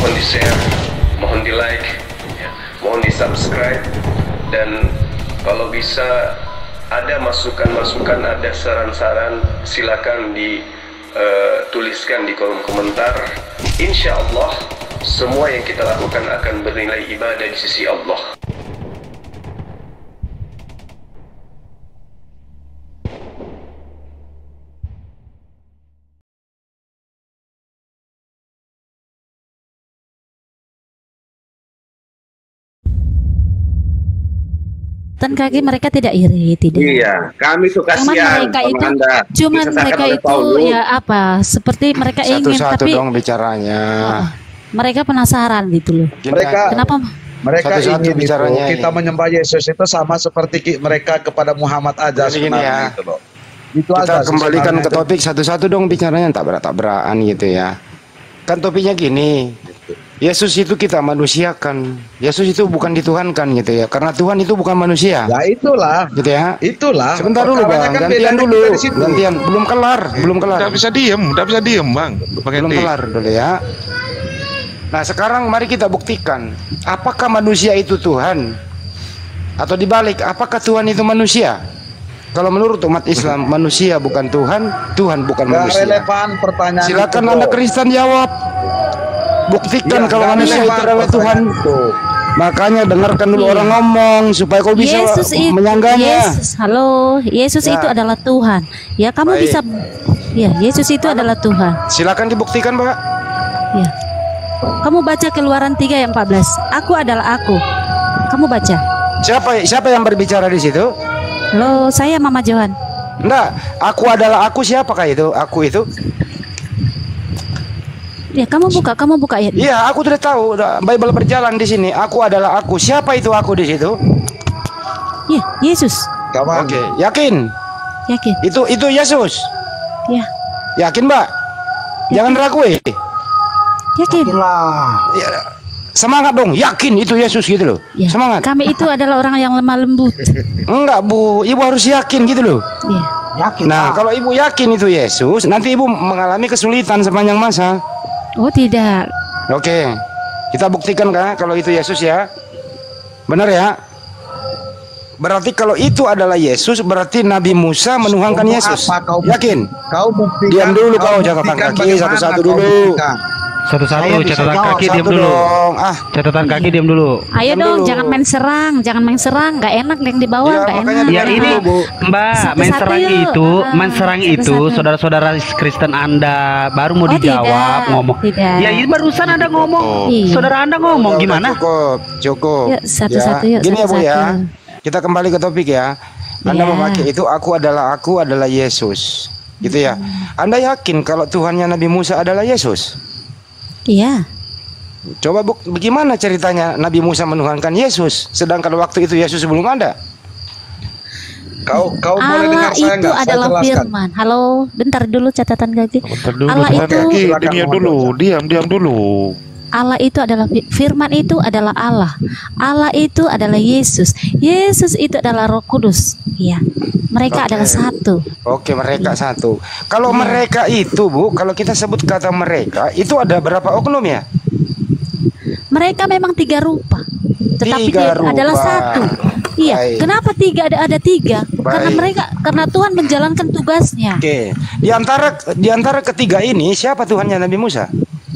mohon di-share, mohon di-like, ya, mohon di-subscribe, dan kalau bisa ada masukan-masukan, ada saran-saran, silakan dituliskan di kolom komentar. Insya Allah semua yang kita lakukan akan bernilai ibadah di sisi Allah. Tan kaki mereka tidak iri, tidak. Iya, kami tuh kasihan mereka sama itu, Anda. cuman mereka oleh itu Paulus. ya apa? Seperti mereka ingin, Satu-satu tapi dong bicaranya. mereka penasaran gitu loh. Mereka Kenapa? mereka Satu-satu ingin itu bicaranya kita ini. menyembah Yesus itu sama seperti mereka kepada Muhammad aja Jadi gini sebenarnya ya. itu loh. Itu Kita aja kembalikan sebenarnya ke itu. topik satu-satu dong bicaranya, tak berat-berakan gitu ya. Kan topiknya gini, Yesus itu kita manusiakan. Yesus itu bukan dituhankan gitu ya. Karena Tuhan itu bukan manusia. Ya itulah. Gitu ya. Itulah. Sebentar dulu Perkaranya Bang, kan gantian bedanya dulu. kita di situ. Gantian, belum kelar. Nggak bisa diem bang. Belum kelar dulu ya. Nah sekarang mari kita buktikan, apakah manusia itu Tuhan? Atau dibalik, apakah Tuhan itu manusia? Kalau menurut umat Islam, manusia bukan Tuhan, Tuhan bukan Gak manusia. relevan pertanyaan Silakan itu, Anda bro. Kristen jawab. Buktikan Iya, kalau gak manusia itu relevan adalah Tuhan. pertanyaan itu. Makanya dengarkan dulu Iya. orang ngomong supaya kau bisa Yesus itu, menyangganya. Yesus Ya. itu adalah Tuhan. Ya kamu Baik. bisa, ya Yesus itu adalah Tuhan. Silakan dibuktikan, Pak. Ya. Kamu baca Keluaran 3 ayat 14. Aku adalah aku. Kamu baca. Siapa yang berbicara di situ? Halo, saya Mama Johan. Enggak, aku adalah aku, siapakah itu? Aku itu? Ya, kamu buka ayat. Iya, aku sudah tahu. Bible berjalan di sini. Aku adalah aku. Siapa itu aku di situ? Ya, Yesus. Kawan, Oke, yakin? Yakin? Itu Yesus. Ya, Yakin, Mbak? Jangan ragu ya. yakin. Ya, semangat dong, yakin itu Yesus gitu loh. Ya. Semangat. Kami itu adalah orang yang lemah lembut. Enggak, Bu. Ibu harus yakin gitu loh. Ya. Nah, kalau Ibu yakin itu Yesus, nanti Ibu mengalami kesulitan sepanjang masa. Oh, tidak. Oke. Kita buktikan kah kalau itu Yesus ya? Benar ya? Berarti kalau itu adalah Yesus, berarti Nabi Musa menuhankan untuk Yesus. apa kau Yakin? Kau buktikan. Diam dulu kau, buktikan catatan kaki bagaimana satu-satu kau dulu. buktikan. Satu-satu Saya bisa catatan jawab kaki satu diam dulu. dong. Catatan kaki diam dulu. Ayo Diam dong, dulu. jangan main serang, nggak enak yang di bawah, Iya, nggak makanya enak. Ya Dengar ini dulu, Bu. Mbak, Satu-satu main serang yuk. itu, main serang itu Satu-satu. saudara-saudara Kristen Anda baru mau Oh, dijawab tidak, ngomong. tidak. Ya ini barusan Anda ngomong, Iya. saudara Anda ngomong Udah, gimana? Cukup. Yuk, satu-satu, yuk, Gini ya Bu ya. satu-satu. Kita kembali ke topik ya. Anda Ya. memakai itu aku adalah Yesus. Gitu ya. Anda yakin kalau Tuhannya Nabi Musa adalah Yesus? Iya. Coba bagaimana ceritanya Nabi Musa menuhankan Yesus, sedangkan waktu itu Yesus belum ada. Kau boleh Allah dengar saya itu nggak? Saya adalah jelaskan. firman. Halo, bentar dulu catatan kaki. Bentar dulu, Allah catatan itu, kaki. Silakan, Diam Muhammad dulu, diam dulu. Allah itu adalah firman, itu adalah Allah. Allah itu adalah Yesus. Yesus itu adalah Roh Kudus. Iya. Mereka Oke. adalah satu. Oke, mereka satu. Kalau mereka itu, Bu, kalau kita sebut kata mereka, itu ada berapa oknum ya? Mereka memang tiga rupa, tetapi Tiga dia rupa. adalah satu. Iya. Baik. Kenapa tiga ada tiga? Karena Tuhan menjalankan tugasnya. Oke. Di antara ketiga ini siapa Tuhannya Nabi Musa?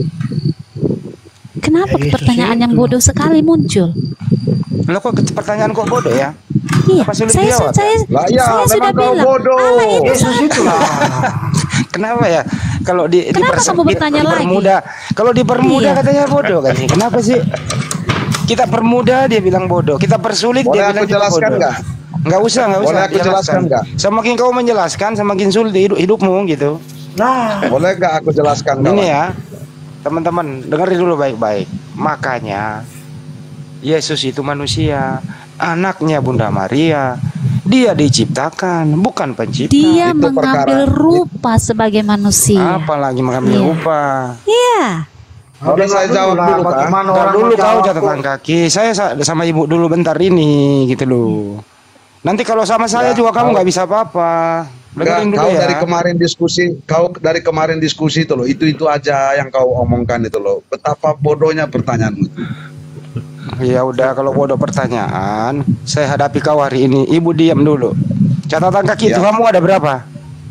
Kenapa pertanyaan yang bodoh sekali muncul? Lo kok pertanyaan kok bodoh ya? Iya. Apa sulit Saya dijawab? Lah iya, saya memang sudah kau bilang. bodoh. Allah itu Yesus satu. itu lah. Kenapa ya? Kalau Kenapa kamu bertanya lagi? Kalau dipermudah Iya. katanya bodoh kan sih? Kenapa sih? Kita permudah dia bilang bodoh, kita persulit Boleh dia aku bilang juga jelaskan bodoh. nggak? Nggak usah. Boleh aku jelaskan nggak? Semakin kau menjelaskan, semakin sulit hidupmu gitu. Boleh nggak aku jelaskan? Ini kawan? ya, teman-teman, dengerin dulu baik-baik. Makanya Yesus itu manusia, anaknya Bunda Maria. Dia diciptakan, bukan pencipta. Dia Itu mengambil perkara. rupa sebagai manusia. Apalagi mengambil Iya. rupa. Iya. Boleh saya jawab dulu kan? Bentar dulu kau catatan kaki. Saya sama ibu dulu bentar ini gitu loh. Nanti kalau sama saya Ya, juga kamu kalau- nggak bisa apa-apa. Enggak, Dengerin dulu kau ya. dari kemarin diskusi itu loh, itu aja yang kau omongkan itu loh. Betapa bodohnya pertanyaanmu. Ya udah, kalau bodoh pertanyaan, saya hadapi kau hari ini. Ibu diam dulu. Catatan kaki Ya. Tuhanmu ada berapa?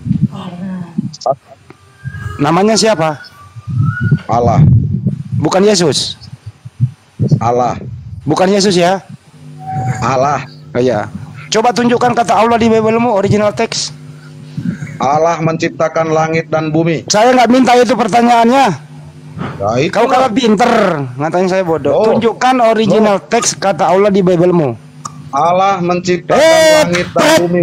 Namanya siapa? Allah, Bukan Yesus. Allah, Bukan Yesus ya? Allah, Oh, iya. Coba tunjukkan kata Allah di Biblemu, original text. Allah menciptakan langit dan bumi. Saya nggak minta itu pertanyaannya. Nah, itu Kau kalau pinter, ngatain saya bodoh. Oh. Tunjukkan original text kata Allah di Biblemu. Allah menciptakan langit dan bumi.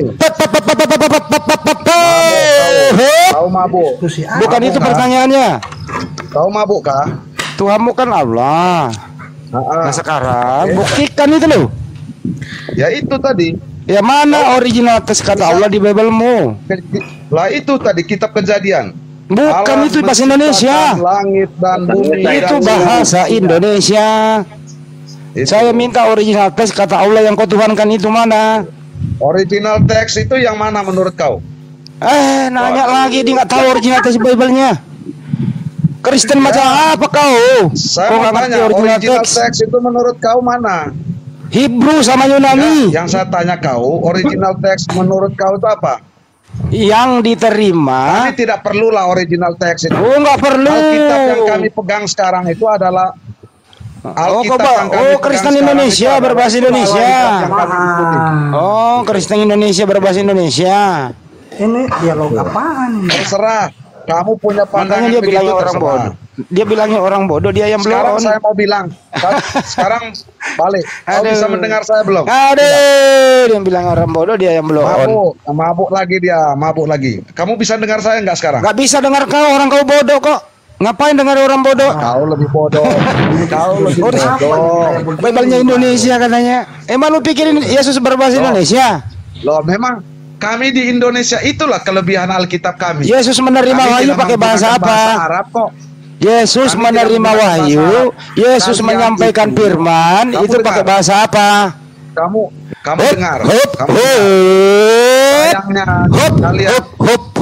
Kau mabuk. Bukan itu pertanyaannya. Kau mabuk kah? Tuhanmu kan Allah. Nah sekarang buktikan itu loh. Ya itu tadi. Ya mana original text kata Allah di Biblemu? Lah itu tadi kitab Kejadian. Bukan Allah itu bahasa menciptakan Indonesia. Langit dan bumi. Itu dan bahasa Indonesia. Itu. Saya minta original text kata Allah yang kau tuhankan itu mana? Original teks itu yang mana menurut kau? Nanya lagi, dia nggak tahu original text Bible-nya. Kristen macam apa kau? Saya Kau mau nggak ngerti tanya, original original text? teks itu menurut kau mana? Hebrew sama Yunani. Yang saya tanya kau, original teks menurut kau itu apa? Yang diterima. Kami tidak perlulah original teks itu. Oh, nggak perlu. Alkitab yang kami pegang sekarang itu adalah Alkitab yang kami pegang Kristen sekarang Indonesia itu adalah berbahasa Indonesia. Alkitab yang kami ikuti. Oh, Kristen Indonesia berbahasa Indonesia. Ini dialog apaan ini? Terserah, kamu punya Makanya pandangan dia begitu, bilangnya orang terserah. bodoh. Dia bilangnya orang bodoh, dia yang Sekarang belum. saya mau bilang, sekarang balik. Kau Aduh. bisa mendengar saya belum? Aduh, dia bilang orang bodoh, dia yang belum. Mabuk lagi dia, mabuk lagi. Kamu bisa dengar saya nggak sekarang? Nggak bisa dengar kau, orang kau bodoh kok. Ngapain dengar orang bodoh? Kau lebih bodoh. Kau lebih bodoh. Bible-nya Indonesia katanya. Emang lu pikirin Yesus berbahasa Indonesia? Loh, memang kami di Indonesia itulah kelebihan Alkitab kami. Yesus menerima Kami wahyu tidak pakai bahasa menggunakan bahasa apa? Arab kok. Yesus Kami menerima tidak menggunakan wahyu, bahasa Arab. Yesus Kalian menyampaikan itu, firman, kamu itu pakai dengar. bahasa apa? Kamu Hop, dengar. hop, Kamu hop, dengar. Sayangnya hop, kalian hop, hop, hop.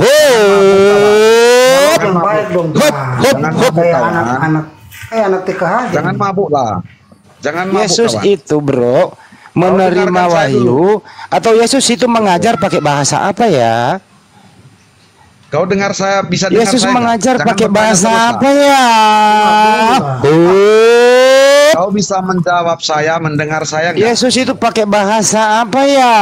Yang baik dong. Hop, hop, Jangan hop. mabuk, Kayak kawan. anak-anak. Anak TK aja. Jangan mabuk lah. Jangan mabuk, Yesus kawan. itu bro menerima dengarkan saya wahyu atau Yesus itu mengajar pakai bahasa apa ya? Kau dengar saya, bisa dengar Yesus saya nggak? mengajar Jangan pakai bertanya bahasa terus lah. apa ya? Kau bisa menjawab saya, mendengar saya nggak? Yesus itu pakai bahasa apa ya?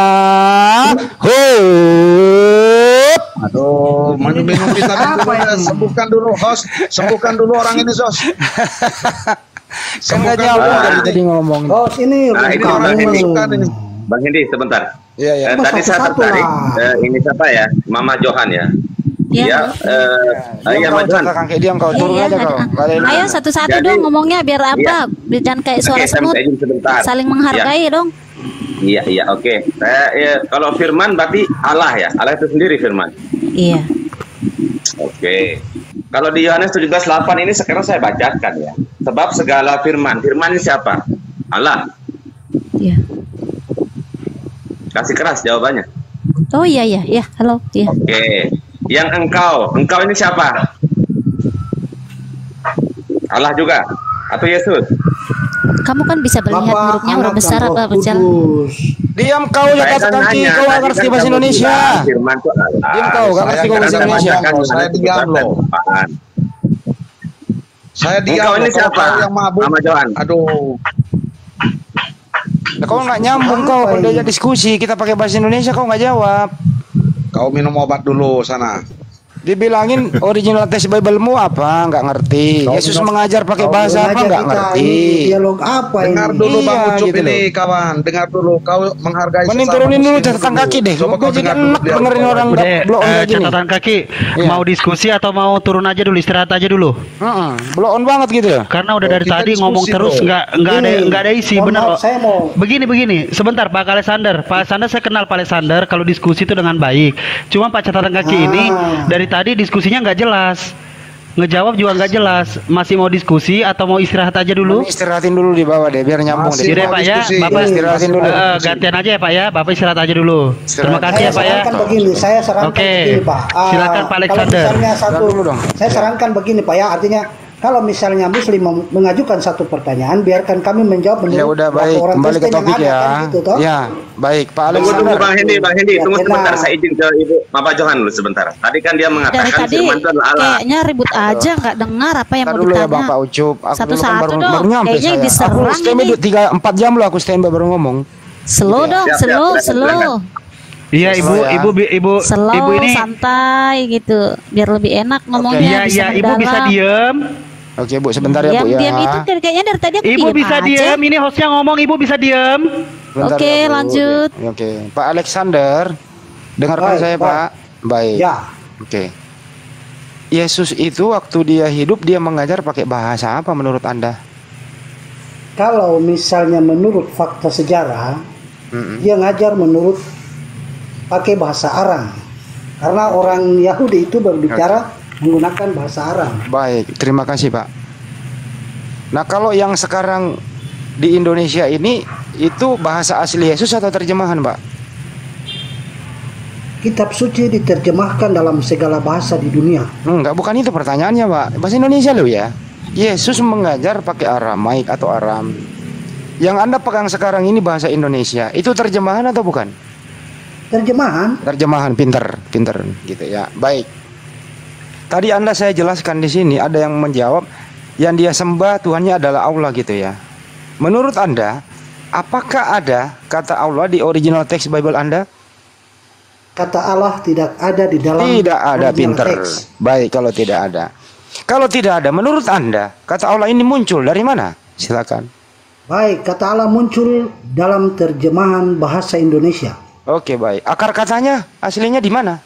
Hop. Aduh, minum vitamin dulu ya. Sembuhkan dulu, host. Sembuhkan dulu orang ini, Sos. Kan nggak nyambung dari tadi ngomong. Oh, ini Nah, ini kamu. Bang Hendi. Sembuhkan ini. Bang Hendi sebentar. Iya, iya. Tadi saya Satu-satu tertarik. lah. Ini siapa ya? Mama Johan ya. Ya. Iya. Iya, Diam Mama kau, Johan. cakap kayak diam kau, turun Iya, aja kau. Nggak ada yang- ayo satu-satu Jadi- dong ngomongnya biar apa? Dan kayak suara Oke, saya semut. minta izin sebentar. Saling menghargai dong. Iya, iya, oke. Kalau firman berarti Allah ya. Allah itu sendiri firman. Iya. Oke. Kalau di Yohanes 17:8 ini sekarang saya bacakan ya. Sebab segala firman. Firman ini siapa? Allah. Iya. Kasih keras jawabannya. Oh iya iya iya. Halo. Iya. Oke. Yang engkau ini siapa? Allah juga atau Yesus? Kamu kan bisa melihat hurufnya huruf besar apa kecil. Diam kau, ya Saya kata kan kaki, nanya, kau nggak tadi ngerti kan bahasa kamu Indonesia. bilang Firman itu Allah. Diam kau, nggak ngerti kau bahasa Saya Indonesia. diam loh, saya diam loh. Saya diam Engkau ini loh, kalau siapa? kau yang mabuk. Mama Johan. Aduh. Nah, kau nggak nyambung kau, kalau diajak diskusi kita pakai bahasa Indonesia kau nggak jawab. Kau minum obat dulu sana. Dibilangin original text Bible-mu apa? Nggak ngerti. Kau Yesus minum- mengajar pakai kau bahasa apa? Aja Nggak kita ngerti. ini dialog apa Dengar ini? dulu Bang Iya, Ucup gitu ini loh. kawan. Dengar dulu. Kau menghargai Mending sesama turunin dulu muslim catatan dulu. kaki deh. Coba Gue kau jadi dengar dulu. enak biar dengerin kau- orang Udah, blok kayak gini. catatan kaki. Iya. Mau diskusi atau mau turun aja dulu, istirahat aja dulu. Blow on banget gitu ya. Karena udah dari Kita tadi diskusi, ngomong terus bro. nggak ada isi, Mohon bener maaf, loh. saya mau Begini, sebentar Pak Alexander. Pak Alexander saya kenal Pak Alexander kalau diskusi itu dengan baik. Cuma Pak catatan kaki ini dari tadi diskusinya nggak jelas. Ngejawab juga nggak jelas. Masih mau diskusi atau mau istirahat aja dulu? Istirahatin dulu di bawah deh biar nyambung Masih deh. Jadi mau Pak ya, diskusi. Bapak Istirahatin dulu. gantian aja ya Pak ya. Bapak istirahat aja dulu. Terima kasih Saya ya Pak ya. sarankan begini, saya sarankan Oke. begini Pak. Silakan Pak Kalau Alexander. misalnya Saran dulu dong. saya sarankan begini Pak ya, artinya kalau misalnya Muslim mengajukan satu pertanyaan, biarkan kami menjawab menurut Ya udah baik, orang kembali ke Kristen yang topik ada, ya. kan, gitu, toh? Ya, baik Pak Tunggu Alexander. Bang Hendi, Ya, tunggu sebentar. tenang. Saya izin ke Ibu Bapak Johan dulu sebentar. Tadi kan dia Dari mengatakan tadi firman itu adalah Allah. kayaknya ribut aja, nggak dengar apa yang Ntar mau dulu ya ditanya. Bapak Ucup. Aku Satu-satu dulu kan baru dong. nyampe Kayaknya saya. Aku diserang standby ini. 3-4 jam loh aku standby baru ngomong. Slow dong, Siap, slow, silakan, slow. silakan. Iya Ibu, ya. Ibu Slow, ini. santai gitu, biar lebih enak ngomongnya. Iya, Ibu bisa diem. Oke Bu, sebentar ya Bu ya. Diam itu kayaknya dari tadi aku Ibu diem bisa aja. diem. Ini hostnya ngomong, Ibu bisa diem. Sebentar Oke, ya, Bu. lanjut. Oke, Pak Alexander, dengarkan Baik, saya baik. Pak. Baik. Ya, Oke. Yesus itu waktu dia hidup dia mengajar pakai bahasa apa menurut Anda? kalau misalnya menurut fakta sejarah, Mm-mm. dia ngajar menurut pakai bahasa Aram. Karena orang Yahudi itu berbicara menggunakan bahasa Aram. Baik, terima kasih Pak. Nah kalau yang sekarang di Indonesia ini itu bahasa asli Yesus atau terjemahan Pak? Kitab suci diterjemahkan dalam segala bahasa di dunia. Enggak, bukan itu pertanyaannya Pak. Bahasa Indonesia loh ya. Yesus mengajar pakai Aramaik atau Aram. Yang Anda pegang sekarang ini bahasa Indonesia, itu terjemahan atau bukan? Terjemahan, Terjemahan, pinter gitu ya. Baik. Tadi Anda saya jelaskan di sini ada yang menjawab yang dia sembah Tuhannya adalah Allah gitu ya. Menurut Anda, apakah ada kata Allah di original teks Bible Anda? kata Allah tidak ada di dalam Tidak ada, original pinter. teks. Baik, kalau tidak ada. Kalau tidak ada, menurut Anda kata Allah ini muncul dari mana? Silakan. Baik, kata Allah muncul dalam terjemahan bahasa Indonesia. Oke, baik. Akar katanya aslinya di mana?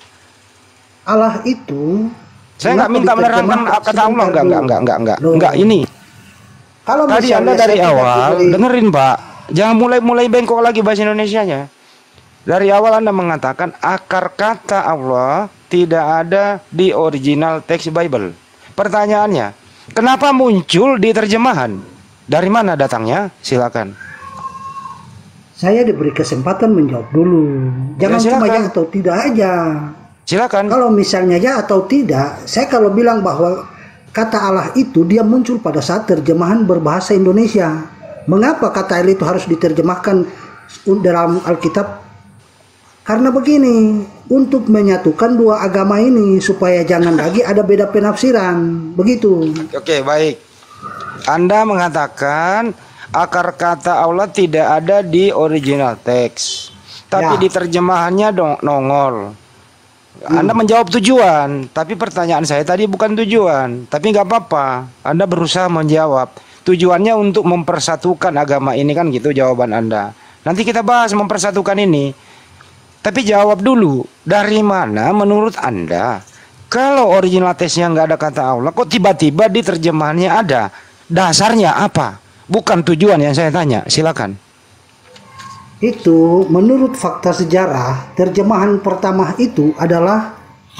Allah itu Saya nggak kenapa minta menerangkan diterjemahkan? kata Allah, Sebentar enggak. dulu. Enggak, ini. Kalau Tadi misalnya Anda dari saya tidak awal, diberi- dengerin Pak. Jangan mulai bengkok lagi bahasa Indonesianya. Dari awal Anda mengatakan akar kata Allah tidak ada di original teks Bible. Pertanyaannya, kenapa muncul di terjemahan? Dari mana datangnya? Silakan. Saya diberi kesempatan menjawab dulu. Jangan Ya, cuma silakan. ya atau tidak aja. Silakan. Kalau misalnya ya atau tidak, saya kalau bilang bahwa kata Allah itu dia muncul pada saat terjemahan berbahasa Indonesia. Mengapa kata Allah itu harus diterjemahkan dalam Alkitab? Karena begini, untuk menyatukan dua agama ini supaya jangan lagi ada beda penafsiran. Begitu. Oke, baik. Anda mengatakan akar kata Allah tidak ada di original teks, tapi Ya. di terjemahannya nongol. Anda menjawab tujuan, tapi pertanyaan saya tadi bukan tujuan. Tapi nggak apa-apa, Anda berusaha menjawab. Tujuannya untuk mempersatukan agama ini kan gitu jawaban Anda. Nanti kita bahas mempersatukan ini. Tapi jawab dulu, dari mana menurut Anda? Kalau original teksnya nggak ada kata Allah, kok tiba-tiba di terjemahannya ada? Dasarnya apa? Bukan tujuan yang saya tanya, silakan. Itu menurut fakta sejarah, terjemahan pertama itu adalah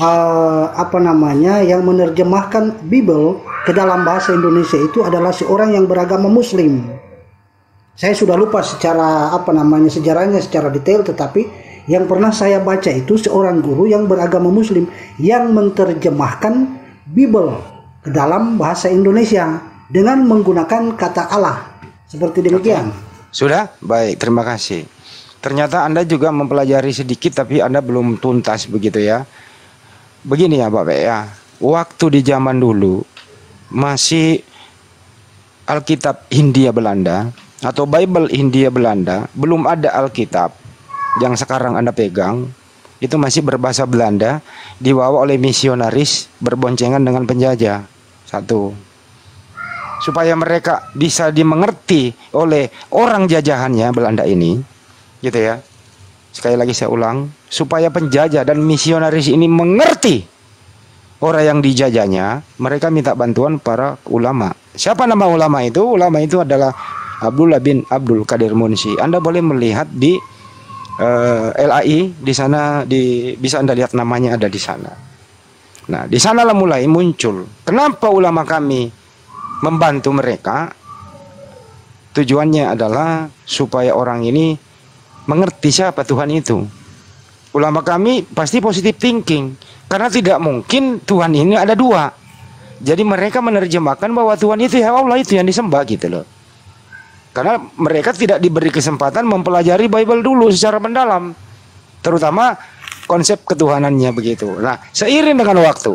yang menerjemahkan Bible ke dalam bahasa Indonesia itu adalah seorang yang beragama Muslim. Saya sudah lupa secara sejarahnya secara detail, tetapi yang pernah saya baca itu seorang guru yang beragama Muslim yang menerjemahkan Bible ke dalam bahasa Indonesia dengan menggunakan kata Allah. Seperti demikian. Sudah? Baik, terima kasih. Ternyata Anda juga mempelajari sedikit tapi Anda belum tuntas begitu ya. Begini ya Bapak ya. Waktu di zaman dulu masih Alkitab Hindia Belanda atau Bible Hindia Belanda, belum ada Alkitab yang sekarang Anda pegang. Itu masih berbahasa Belanda, dibawa oleh misionaris berboncengan dengan penjajah. Satu, supaya mereka bisa dimengerti oleh orang jajahannya Belanda ini, gitu ya. Sekali lagi saya ulang, supaya penjajah dan misionaris ini mengerti orang yang dijajahnya, mereka minta bantuan para ulama. Siapa nama ulama itu? Ulama itu adalah Abdullah bin Abdul Qadir Munsi. Anda boleh melihat di LAI di sana, bisa Anda lihat namanya ada di sana. Nah, di sanalah mulai muncul. Kenapa ulama kami membantu mereka? Tujuannya adalah supaya orang ini mengerti siapa Tuhan itu. Ulama kami pasti positive thinking, karena tidak mungkin Tuhan ini ada dua. Jadi mereka menerjemahkan bahwa Tuhan itu ya Allah itu yang disembah gitu loh. Karena mereka tidak diberi kesempatan mempelajari Bible dulu secara mendalam, terutama konsep ketuhanannya begitu. Nah, seiring dengan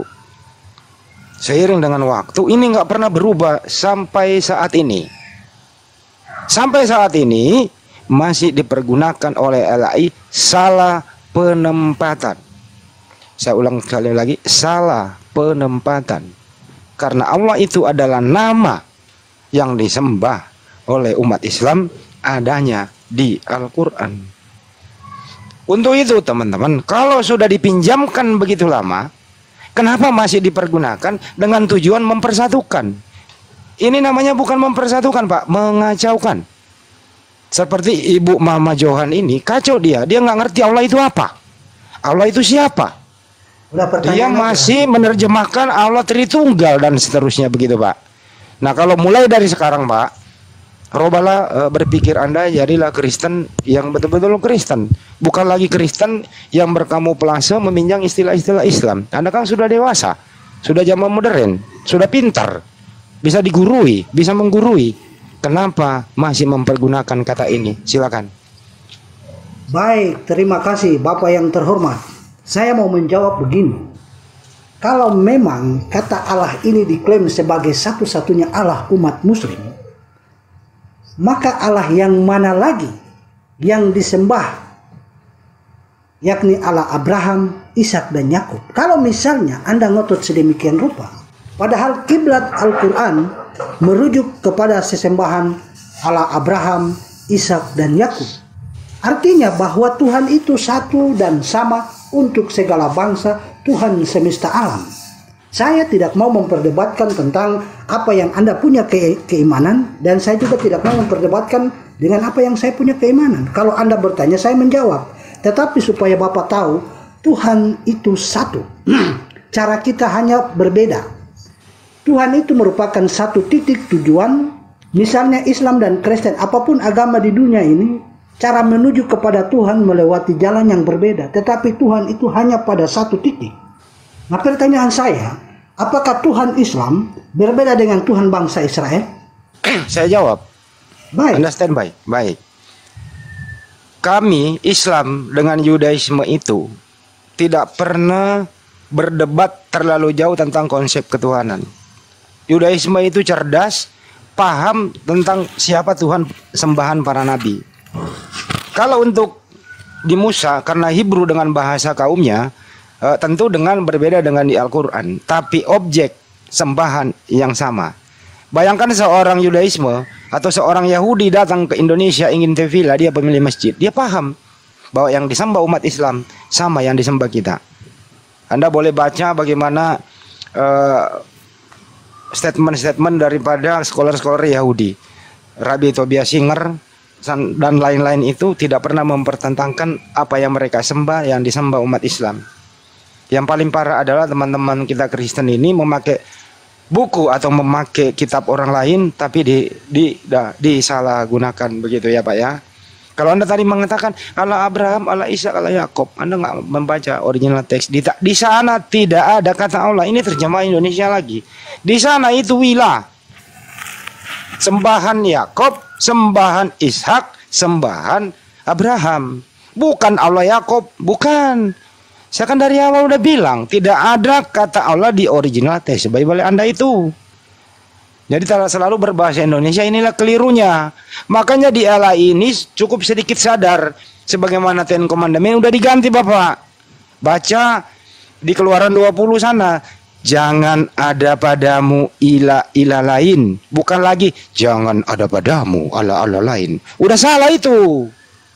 waktu ini nggak pernah berubah sampai saat ini. Sampai saat ini masih dipergunakan oleh LAI salah penempatan. Saya ulang sekali lagi, salah penempatan. Karena Allah itu adalah nama yang disembah oleh umat Islam adanya di Al-Quran. Untuk itu teman-teman, kalau sudah dipinjamkan begitu lama, kenapa masih dipergunakan dengan tujuan mempersatukan? Ini namanya bukan mempersatukan, Pak, mengacaukan. Seperti Ibu Mama Johan ini, kacau dia nggak ngerti Allah itu apa, Allah itu siapa. Dia masih menerjemahkan Allah Tritunggal dan seterusnya begitu, Pak. Nah, kalau mulai dari sekarang, Pak, robalah berpikir Anda, jadilah Kristen yang betul-betul Kristen, bukan lagi Kristen yang berkamuflase meminjam istilah-istilah Islam. Anda kan sudah dewasa, sudah zaman modern, sudah pintar, bisa digurui, bisa menggurui. Kenapa masih mempergunakan kata ini? Silakan. Baik, terima kasih Bapak yang terhormat. Saya mau menjawab begini. Kalau memang kata Allah ini diklaim sebagai satu-satunya Allah umat muslim, maka Allah yang mana lagi yang disembah, yakni Allah Abraham, Ishak dan Yakub? Kalau misalnya Anda ngotot sedemikian rupa, padahal kiblat Al-Quran merujuk kepada sesembahan Allah Abraham, Ishak dan Yakub. Artinya bahwa Tuhan itu satu dan sama untuk segala bangsa, Tuhan semesta alam. Saya tidak mau memperdebatkan tentang apa yang Anda punya keimanan, dan saya juga tidak mau memperdebatkan dengan apa yang saya punya keimanan. Kalau Anda bertanya, saya menjawab. Tetapi supaya Bapak tahu, Tuhan itu satu. Cara kita hanya berbeda. Tuhan itu merupakan satu titik tujuan. Misalnya Islam dan Kristen, apapun agama di dunia ini, cara menuju kepada Tuhan melewati jalan yang berbeda. Tetapi Tuhan itu hanya pada satu titik. Nah, pertanyaan saya, apakah Tuhan Islam berbeda dengan Tuhan bangsa Israel? Saya jawab. Baik. Anda standby. Baik. Kami Islam dengan Yudaisme itu tidak pernah berdebat terlalu jauh tentang konsep ketuhanan. Yudaisme itu cerdas, paham tentang siapa Tuhan sembahan para nabi. Kalau untuk di Musa, karena Hebrew dengan bahasa kaumnya, tentu dengan berbeda dengan di Al-Quran, tapi objek sembahan yang sama. Bayangkan seorang Yudaisme atau seorang Yahudi datang ke Indonesia ingin tevila, dia pemilik masjid, dia paham bahwa yang disembah umat Islam sama yang disembah kita. Anda boleh baca bagaimana statement-statement daripada scholar-scholar Yahudi, Rabbi Tobias Singer dan lain-lain, itu tidak pernah mempertentangkan apa yang mereka sembah yang disembah umat Islam. Yang paling parah adalah teman-teman kita Kristen ini memakai buku atau memakai kitab orang lain tapi disalahgunakan begitu ya Pak ya. Kalau Anda tadi mengatakan Allah Abraham, Allah Ishak, Allah Yakub, Anda nggak membaca original teks. Di sana tidak ada kata Allah. Ini terjemah Indonesia lagi. Di sana itu wilah, sembahan Yakub, sembahan Ishak, sembahan Abraham. Bukan Allah Yakub, bukan. Saya kan dari awal udah bilang tidak ada kata Allah di original teks Bible Anda itu. Jadi selalu berbahasa Indonesia, inilah kelirunya. Makanya di LAI ini cukup sedikit sadar. Sebagaimana Ten Commandment udah diganti Bapak. Baca di Keluaran 20 sana. Jangan ada padamu ilah lain. Bukan lagi jangan ada padamu Allah lain. Udah salah itu.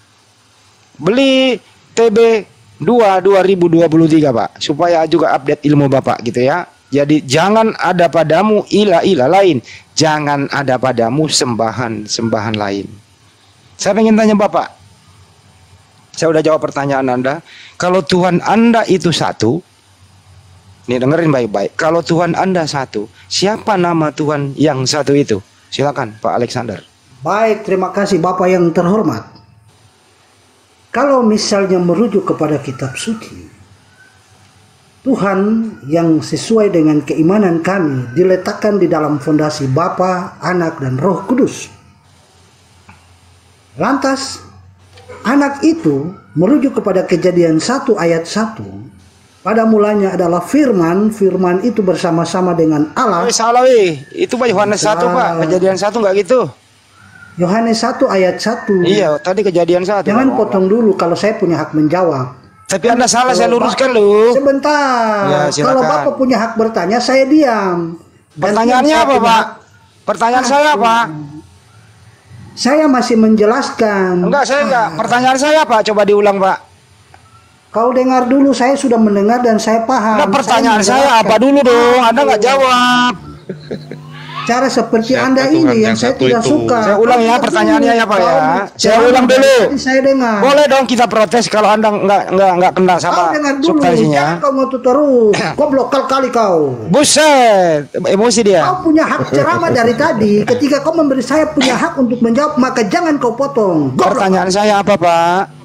Beli TB 2023 Pak. Supaya juga update ilmu Bapak gitu ya. Jadi jangan ada padamu ilah lain, jangan ada padamu sembahan lain. Saya ingin tanya Bapak, saya udah jawab pertanyaan Anda. Kalau Tuhan Anda itu satu, Nih dengerin baik-baik. Kalau Tuhan Anda satu, siapa nama Tuhan yang satu itu? Silakan Pak Alexander. Baik, terima kasih Bapak yang terhormat. Kalau misalnya merujuk kepada kitab suci, Tuhan yang sesuai dengan keimanan kami diletakkan di dalam fondasi Bapa, Anak, dan Roh Kudus. Lantas, Anak itu merujuk kepada Kejadian 1 ayat 1. Pada mulanya adalah firman, firman itu bersama-sama dengan Allah. Salah itu Pak Yohanes 1 Pak, Kejadian 1 enggak gitu. Yohanes 1 ayat 1. Iya, tadi Kejadian 1. Jangan potong dulu kalau saya punya hak menjawab. Tapi Anda salah, saya luruskan lu. Sebentar. Ya, kalau Bapak punya hak bertanya, saya diam. Pertanyaannya apa, Pak? Pertanyaan saya apa? Saya masih menjelaskan. Enggak, saya enggak. Pertanyaan saya apa? Coba diulang, Pak. Kau dengar dulu, saya sudah mendengar dan saya paham. Nah, pertanyaan saya apa dulu dong? Anda nggak jawab. Cara seperti Anda ini yang saya tidak suka. Saya ulang ya pertanyaannya ya Pak ya. Saya ulang dulu. Saya dengar. Boleh dong kita protes kalau Anda nggak kena sama substansinya. Kau ngotot terus. Goblok kali kau. Buset, emosi dia. Kau punya hak ceramah dari tadi. Ketika kau memberi saya punya hak untuk menjawab, maka jangan kau potong. Goblok. Pertanyaan saya apa Pak?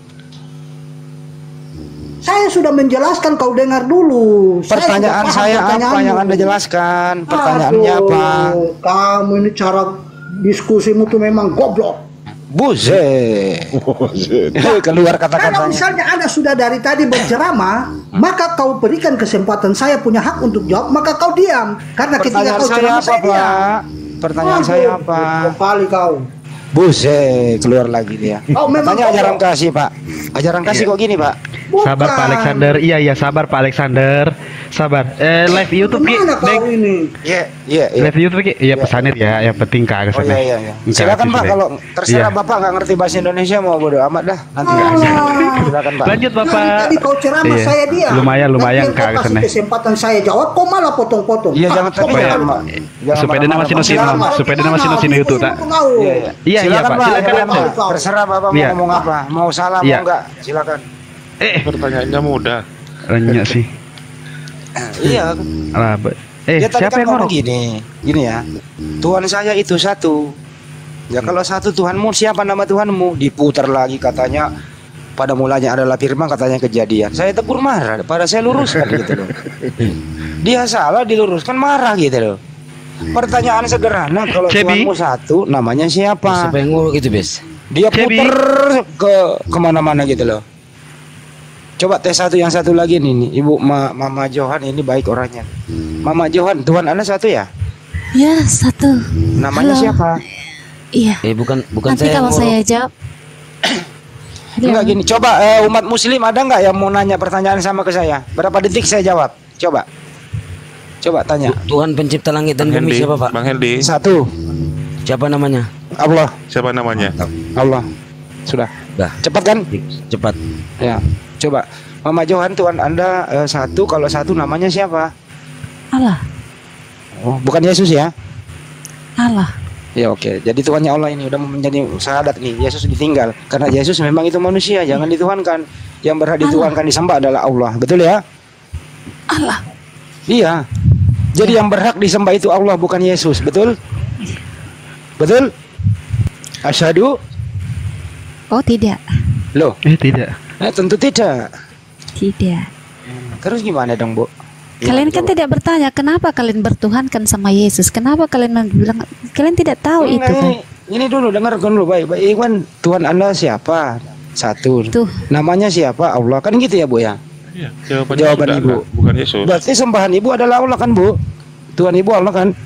Saya sudah menjelaskan, kau dengar dulu. Pertanyaan saya apa yang Anda jelaskan? Pertanyaannya apa? Kamu ini cara diskusimu tuh memang goblok. Buset. Keluar kata-katanya. Kalau misalnya Anda sudah dari tadi berceramah, maka kau berikan kesempatan saya punya hak untuk jawab, maka kau diam. Karena ketika kau ceramah saya diam. Pertanyaan saya apa? Kembali kau. Buset, keluar lagi dia. Tanya ajaran kasih Pak. Ajaran kasih kok gini Pak? Bukan. Sabar Pak Alexander. Iya sabar Pak Alexander. Sabar. Live YouTube Mana kau ini? Iya. Live YouTube Ki. Iya pesanir ya. Yang penting kagak kesana. Iya. Silakan Pak, kalau terserah Bapak nggak ngerti bahasa Indonesia mau bodo amat dah. Nanti silakan Pak. Lanjut Bapak. Tadi kau ceramah saya diam. Lumayan kagak kesana. Kesempatan saya jawab, kau malah potong-potong. Iya jangan tapi supaya dia nama sino itu tak. Iya silakan Pak. Silakan terserah Bapak mau ngomong apa, mau salah mau enggak, silakan. Pertanyaannya mudah. Banyak sih. Iya. Ya, siapa yang ngomong gini ya. Tuhan saya itu satu. Ya kalau satu Tuhanmu, siapa nama Tuhanmu? Diputar lagi katanya. Pada mulanya adalah firman, katanya Kejadian. Saya tegur marah, pada saya luruskan gitu loh. Dia salah diluruskan marah gitu loh. Pertanyaan sederhana, kalau Tuhanmu satu, namanya siapa? Siapa yang nguruk itu, Bes? Dia puter ke kemana-mana gitu loh. Coba tes yang satu lagi nih, Ibu Mama Johan ini baik orangnya. Mama Johan, Tuhan Anda satu ya? Ya satu. Namanya siapa? Iya. Bukan nanti saya. Kalau saya jawab. Enggak gini, coba umat Muslim ada nggak yang mau nanya pertanyaan sama ke saya? Berapa detik saya jawab? Coba tanya. Tuhan pencipta langit dan bumi siapa Pak? Bang Hendy. Satu. Siapa namanya? Allah. Siapa namanya? Allah. Sudah. Dah. Cepat kan? Cepat. Ya. Coba. Mama Johan, Tuhan Anda satu. Kalau satu namanya siapa? Allah. Oh, bukan Yesus ya? Allah. Ya oke. Jadi Tuhannya Allah ini udah menjadi syahadat nih. Yesus ditinggal karena Yesus memang itu manusia, jangan dituhankan. Yang berhak dituhankan disembah adalah Allah. Betul ya? Allah. Iya. Jadi yang berhak disembah itu Allah, bukan Yesus, betul? Betul? Asyhadu? Oh tidak. Loh? Tidak. Tentu tidak. Tidak. Terus gimana dong, Bu? Kalian kan tidak bertanya kenapa kalian bertuhankan sama Yesus. Kenapa kalian bilang kalian tidak tahu itu kan? Ini dulu dengarkan dulu baik. Iwan, Tuhan Anda siapa? Satu. Tuh. Namanya siapa? Allah. Kan gitu ya, Bu ya? Iya, jawaban Ibu. Bukan Yesus. Berarti sembahan Ibu adalah Allah kan, Bu? Tuhan Ibu Allah kan?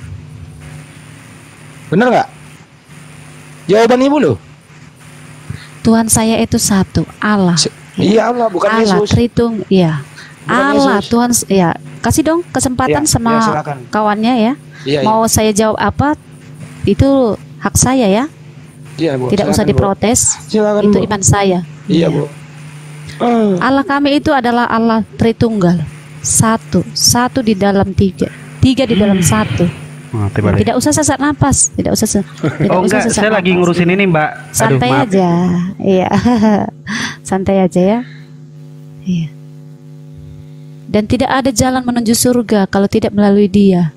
Benar nggak? Jawaban Ibu loh. Tuhan saya itu satu, Allah. Iya Allah, bukan Allah, Yesus. Tritung, iya. Allah, Yesus. Tuhan, ya. Kasih dong kesempatan sama kawannya ya. Iya, mau saya jawab apa? Itu hak saya ya. Iya, Bu. Tidak usah diprotes. Silakan, itu Bu. iman saya. Iya, Bu. Allah kami itu adalah Allah Tritunggal. Satu di dalam tiga di dalam satu. Tidak usah sesak napas. Tidak usah. Enggak, saya lagi ngurusin ini Mbak. Santai aja. Iya. Santai aja ya. Iya. Dan tidak ada jalan menuju surga kalau tidak melalui Dia.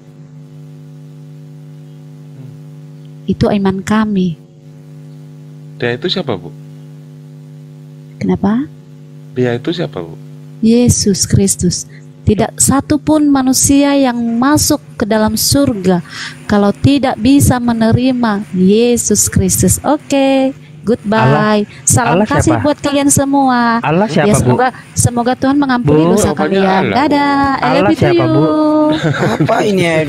Itu iman kami. Dia itu siapa, Bu? Kenapa? Dia itu siapa, Bu? Yesus Kristus. Tidak satu pun manusia yang masuk ke dalam surga kalau tidak bisa menerima Yesus Kristus. Oke, goodbye. Salam Allah kasih siapa? buat kalian semua. Allah siapa, Bu? Semoga Tuhan mengampuni Bu, dosa apanya kalian. Allah, Bu? Dadah. I Allah love you siapa, Bu? Apa ini ya?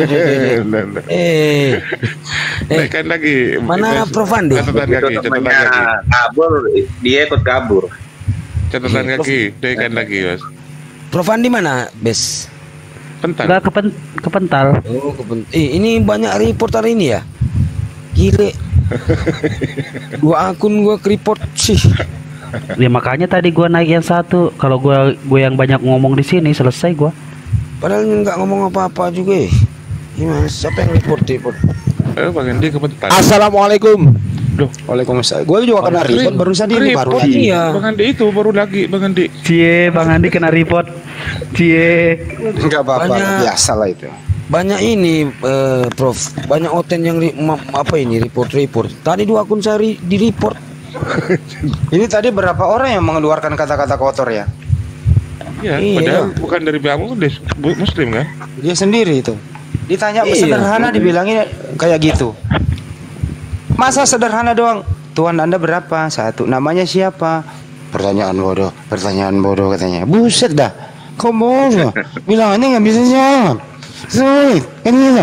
Naikkan lagi. Mana Prof Andi? Catatan kaki, catatan Temannya kaki. kabur, dia ikut kabur. Catatan kaki, naikkan lagi, Mas. Prof Andi mana, Bes? Pental. Enggak kepental. Oh, ini banyak report hari ini ya? Gile. 2 akun gua ke-report sih. Ya makanya tadi gua naik yang satu. Kalau gua yang banyak ngomong di sini selesai gua. Padahal nggak ngomong apa-apa juga. Gimana? Siapa yang report? Bang Andi kepental. Assalamualaikum. Duh, Waalaikumsalam. Gue juga kena report barusan ini baru report. lagi. Iya. Bang Andi itu baru lagi, Bang Andi. Cie, Bang Andi kena report. Cie. Enggak apa-apa, Banyak. biasa lah itu. Banyak ini, Prof. Banyak oten yang report. Tadi 2 akun saya di-report. Ini tadi berapa orang yang mengeluarkan kata-kata kotor ya? Ya, Iya. padahal bukan dari pihak Muslim kan? Dia sendiri itu. Ditanya Iya. sederhana dibilangnya kayak gitu. Masa sederhana doang. Tuhan Anda berapa? 1. Namanya siapa? Pertanyaan bodoh katanya. Buset dah. Kok bodoh? Bilangannya nggak bisa jawab. Sulit, kan gitu.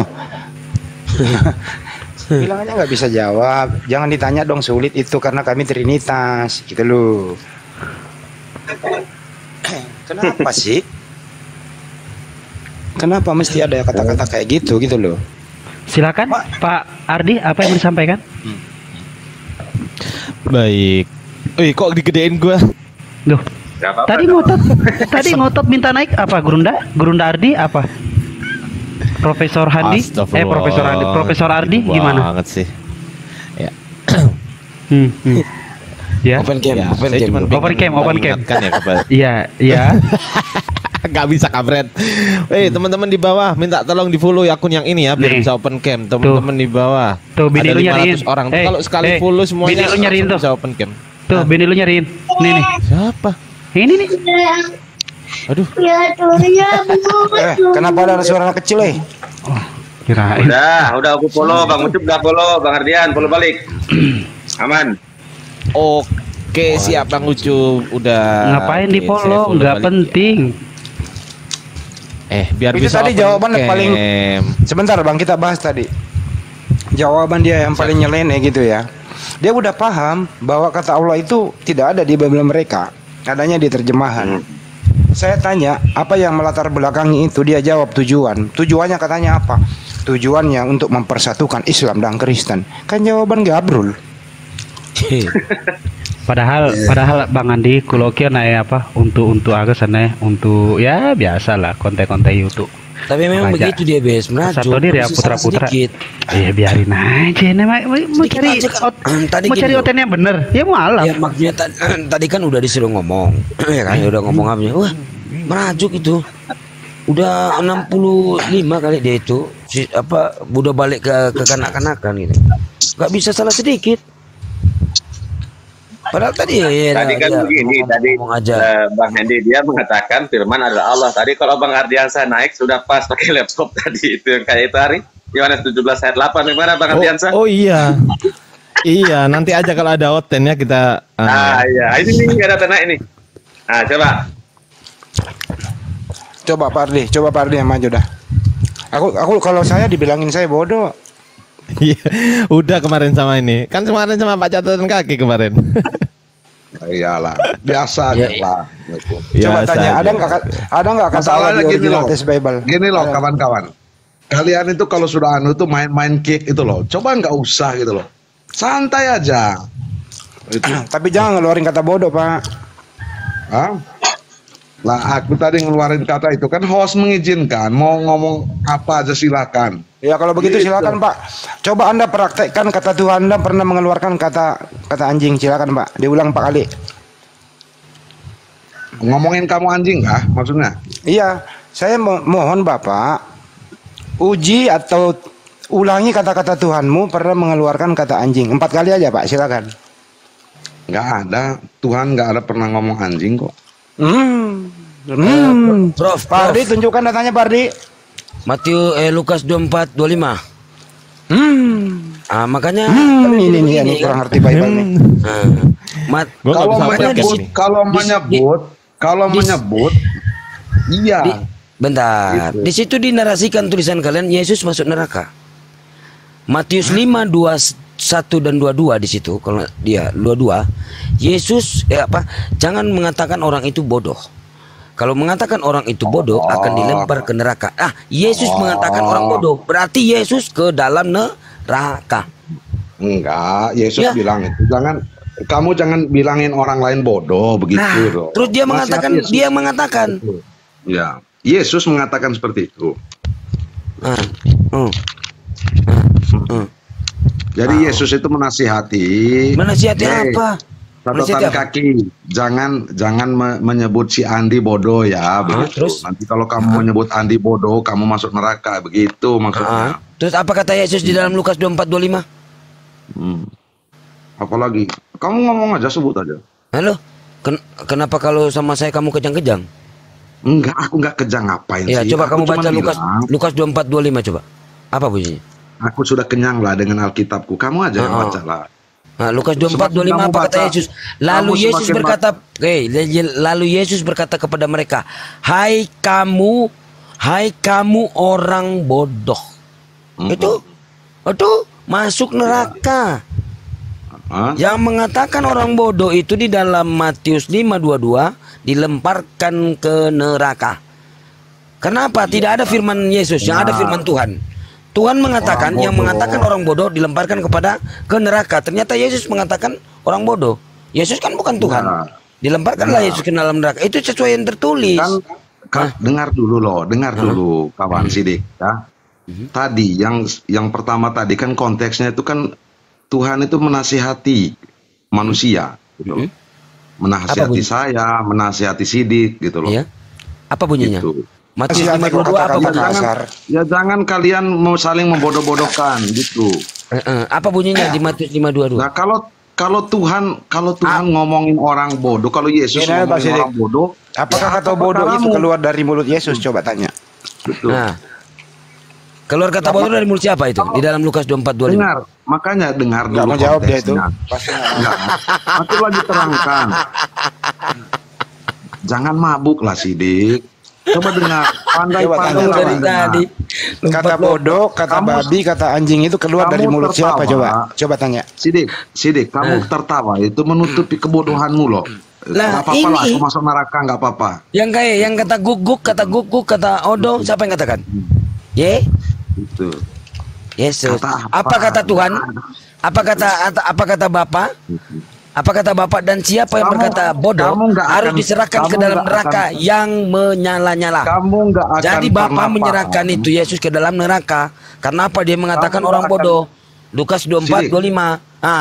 Bilangannya nggak bisa jawab. Jangan ditanya dong sulit itu karena kami Trinitas, gitu loh. Kenapa sih? Kenapa mesti ada kata-kata kayak gitu loh? Silakan Pak Ardi, apa yang disampaikan? Baik. Wih, kok digedein gua? Duh. Tadi ngotot minta naik apa? Gurunda Ardi apa? Profesor Handi? Profesor Ardi gimana? Banget sih. Ya. Ya. Open cam. Kan ya, Iya. Gak bisa kabret. Teman-teman di bawah minta tolong di follow akun yang ini ya biar bisa open cam. Teman-teman di bawah. Tuh, bini ada lu nyariin. 500 orang. Kalau sekali follow semuanya bini lu nyariin tuh. bisa open cam. Tuh, bini lu nyariin. Nih. Siapa? Ini nih. Aduh. Kenapa ada suara anak kecil Kirain. Udah aku follow, Bang Ucup udah follow, Bang Ardian follow balik. Aman. Oke, siap Bang Ucup. Udah. Ngapain di follow? Nggak penting. Biar itu bisa tadi open jawaban cam. paling. Sebentar Bang, kita bahas tadi. Jawaban dia yang paling nyeleneh gitu ya. Dia udah paham bahwa kata Allah itu tidak ada di Bible mereka, adanya di terjemahan. Saya tanya, apa yang melatar belakangi itu? Dia jawab tujuan. Tujuannya katanya apa? Tujuannya untuk mempersatukan Islam dan Kristen. Kan jawaban gabrul. Padahal Bang Andi kulokia naik apa untuk agak sana untuk ya biasalah konten-konten YouTube. Tapi memang Raja. begitu dia, Bes. Satu Merajuk. dia putra-putra. Sedikit. Ya biarin aja nih mau cari aja, kan. Tadi mau gini cari loh. otennya bener. Ya malah. Ya maksudnya tadi kan udah disuruh ngomong. Ya kan udah ngomong apa? Wah, merajuk itu. Udah 65 kali dia itu. Udah balik ke kanak-kanakan gitu. Gak bisa salah sedikit. Padahal tadi Tadi kan begini, ngomong aja. Bang Hendy dia mengatakan firman adalah Allah. Tadi kalau Bang Ardiansa naik sudah pas pakai laptop tadi itu yang kayak itu hari. Yohanes 17 ayat 8 gimana Bang Ardiansa? Oh iya. Iya, nanti aja kalau ada oten ya kita. Iya, ini nggak ada tenang ini. Nah, Coba Pak Ardi yang maju dah. Aku kalau saya dibilangin saya bodoh. Iya, udah kemarin sama ini. Kan kemarin sama Pak catatan kaki kemarin. Iyalah, biasa aja lah. Coba tanya, ada nggak kata Allah di gini original loh, test Bible? gini loh kawan-kawan. Kalian itu kalau sudah itu main kick itu loh, coba nggak usah gitu loh, santai aja. Tapi jangan ngeluarin kata bodoh Pak. Lah aku tadi ngeluarin kata itu kan host mengizinkan, mau ngomong apa aja silakan. Ya kalau begitu silakan Pak. Coba Anda praktekkan kata Tuhan Anda pernah mengeluarkan kata anjing, silakan Pak. Diulang 4 kali. Ngomongin kamu anjing kah maksudnya? Iya, saya mohon Bapak uji atau ulangi kata-kata Tuhanmu pernah mengeluarkan kata anjing. 4 kali aja Pak, silakan. Nggak ada, Tuhan nggak ada pernah ngomong anjing kok. Prof, Pak Ardi tunjukkan datanya Pak Ardi. Lukas 24:25. Makanya ini kurang ngerti Bible nih. Kalau menyebut, iya. Bentar, Gitu. di situ dinarasikan tulisan kalian Yesus masuk neraka. Matius 5:21 dan 22 di situ, kalau dia 22, Yesus jangan mengatakan orang itu bodoh. Kalau mengatakan orang itu bodoh akan dilempar ke neraka. Yesus mengatakan orang bodoh, berarti Yesus ke dalam neraka. Enggak, Yesus bilang itu kamu jangan bilangin orang lain bodoh begitu loh. Terus dia mengatakan, ya, Yesus mengatakan seperti itu. Jadi Yesus itu menasihati. Menasihati apa? Catatan kaki, jangan menyebut si Andi bodoh ya, begitu. Terus? Nanti kalau kamu menyebut Andi bodoh, kamu masuk neraka, begitu maksudnya. Terus apa kata Yesus di dalam Lukas 24:25? Apalagi, kamu ngomong aja, sebut aja. Halo, kenapa kalau sama saya kamu kejang-kejang? Enggak, aku enggak kejang, ngapain Ya, sih? coba Aku kamu baca cuman Lukas 24:25 coba. Apa bunyinya? Aku sudah kenyang lah dengan Alkitabku. Kamu aja yang baca lah. Lukas 24:25 apa kata Yesus? Lalu Yesus berkata kepada mereka, Hai kamu orang bodoh. Itu masuk neraka. Yang mengatakan orang bodoh itu di dalam Matius 5:22 dilemparkan ke neraka. Kenapa? Tidak ada firman Yesus, yang ada firman Tuhan. Tuhan mengatakan yang mengatakan orang bodoh dilemparkan ke neraka. Ternyata Yesus mengatakan orang bodoh. Yesus kan bukan Tuhan. Dilemparkanlah Yesus ke dalam neraka. Itu sesuai yang tertulis. Dengar dulu kawan Sidik ya. Tadi yang pertama tadi kan konteksnya itu kan Tuhan itu menasihati manusia gitu. Menasihati saya, menasihati Sidik gitu loh. Iya. Apa bunyinya? Gitu. Matius 5:22 apa bunyinya? Jangan kalian mau saling membodoh-bodohkan gitu. Apa bunyinya di Matius 5:22? Nah, kalau Tuhan ngomongin orang bodoh, kalau Yesus ngomongin orang bodoh, apakah kata bodoh itu keluar dari mulut Yesus? Coba tanya. Betul. Keluar kata bodoh dari mulut siapa itu? Di dalam Lukas 24:25. Dengar, makanya dengar dulu. Gak mau jawab dia itu. Aku lagi terangkan. Jangan mabuk lah Sidik. Coba dengar, pandai-pandai dari tadi. Kata bodoh, kata babi, kata anjing itu keluar dari mulut siapa? Coba tanya. Sidik, kamu tertawa itu menutupi kebodohanmu loh. Lah, gak apa-apa lah, aku masuk neraka nggak apa-apa. Yang kata guguk, kata odo, siapa yang katakan? Itu. Yesus. Apa kata Tuhan? Apa kata Bapa? Apa kata Bapak? Dan siapa yang berkata bodoh harus diserahkan ke dalam neraka yang menyala-nyala. Jadi Bapak menyerahkan itu Yesus ke dalam neraka. Karena apa? Dia mengatakan orang bodoh. Lukas 24:25.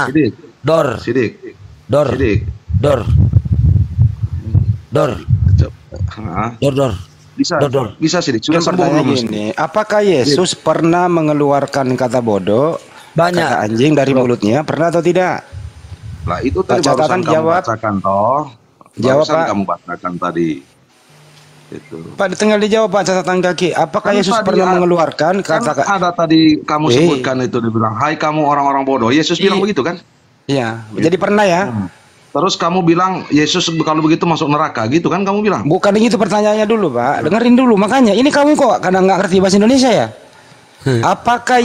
Dor. Bisa Sidik. Sudah sembuh belum? Apakah Yesus pernah mengeluarkan kata bodoh, kata anjing dari mulutnya? Pernah atau tidak? Lah itu tadi barusan kamu bacakan toh. Jawab Pak. Kamu bacakan tadi. Itu. Pak, tinggal dijawab Pak, catatan kaki. Apakah Yesus pernah mengeluarkan kata? Ada tadi kamu sebutkan itu, dibilang, Hai kamu orang-orang bodoh. Yesus bilang begitu kan? Iya. Jadi pernah ya. Terus kamu bilang Yesus kalau begitu masuk neraka gitu kan kamu bilang? Bukan itu pertanyaannya dulu Pak. Dengerin dulu. Makanya ini kamu kok kadang nggak ngerti bahasa Indonesia ya? Apakah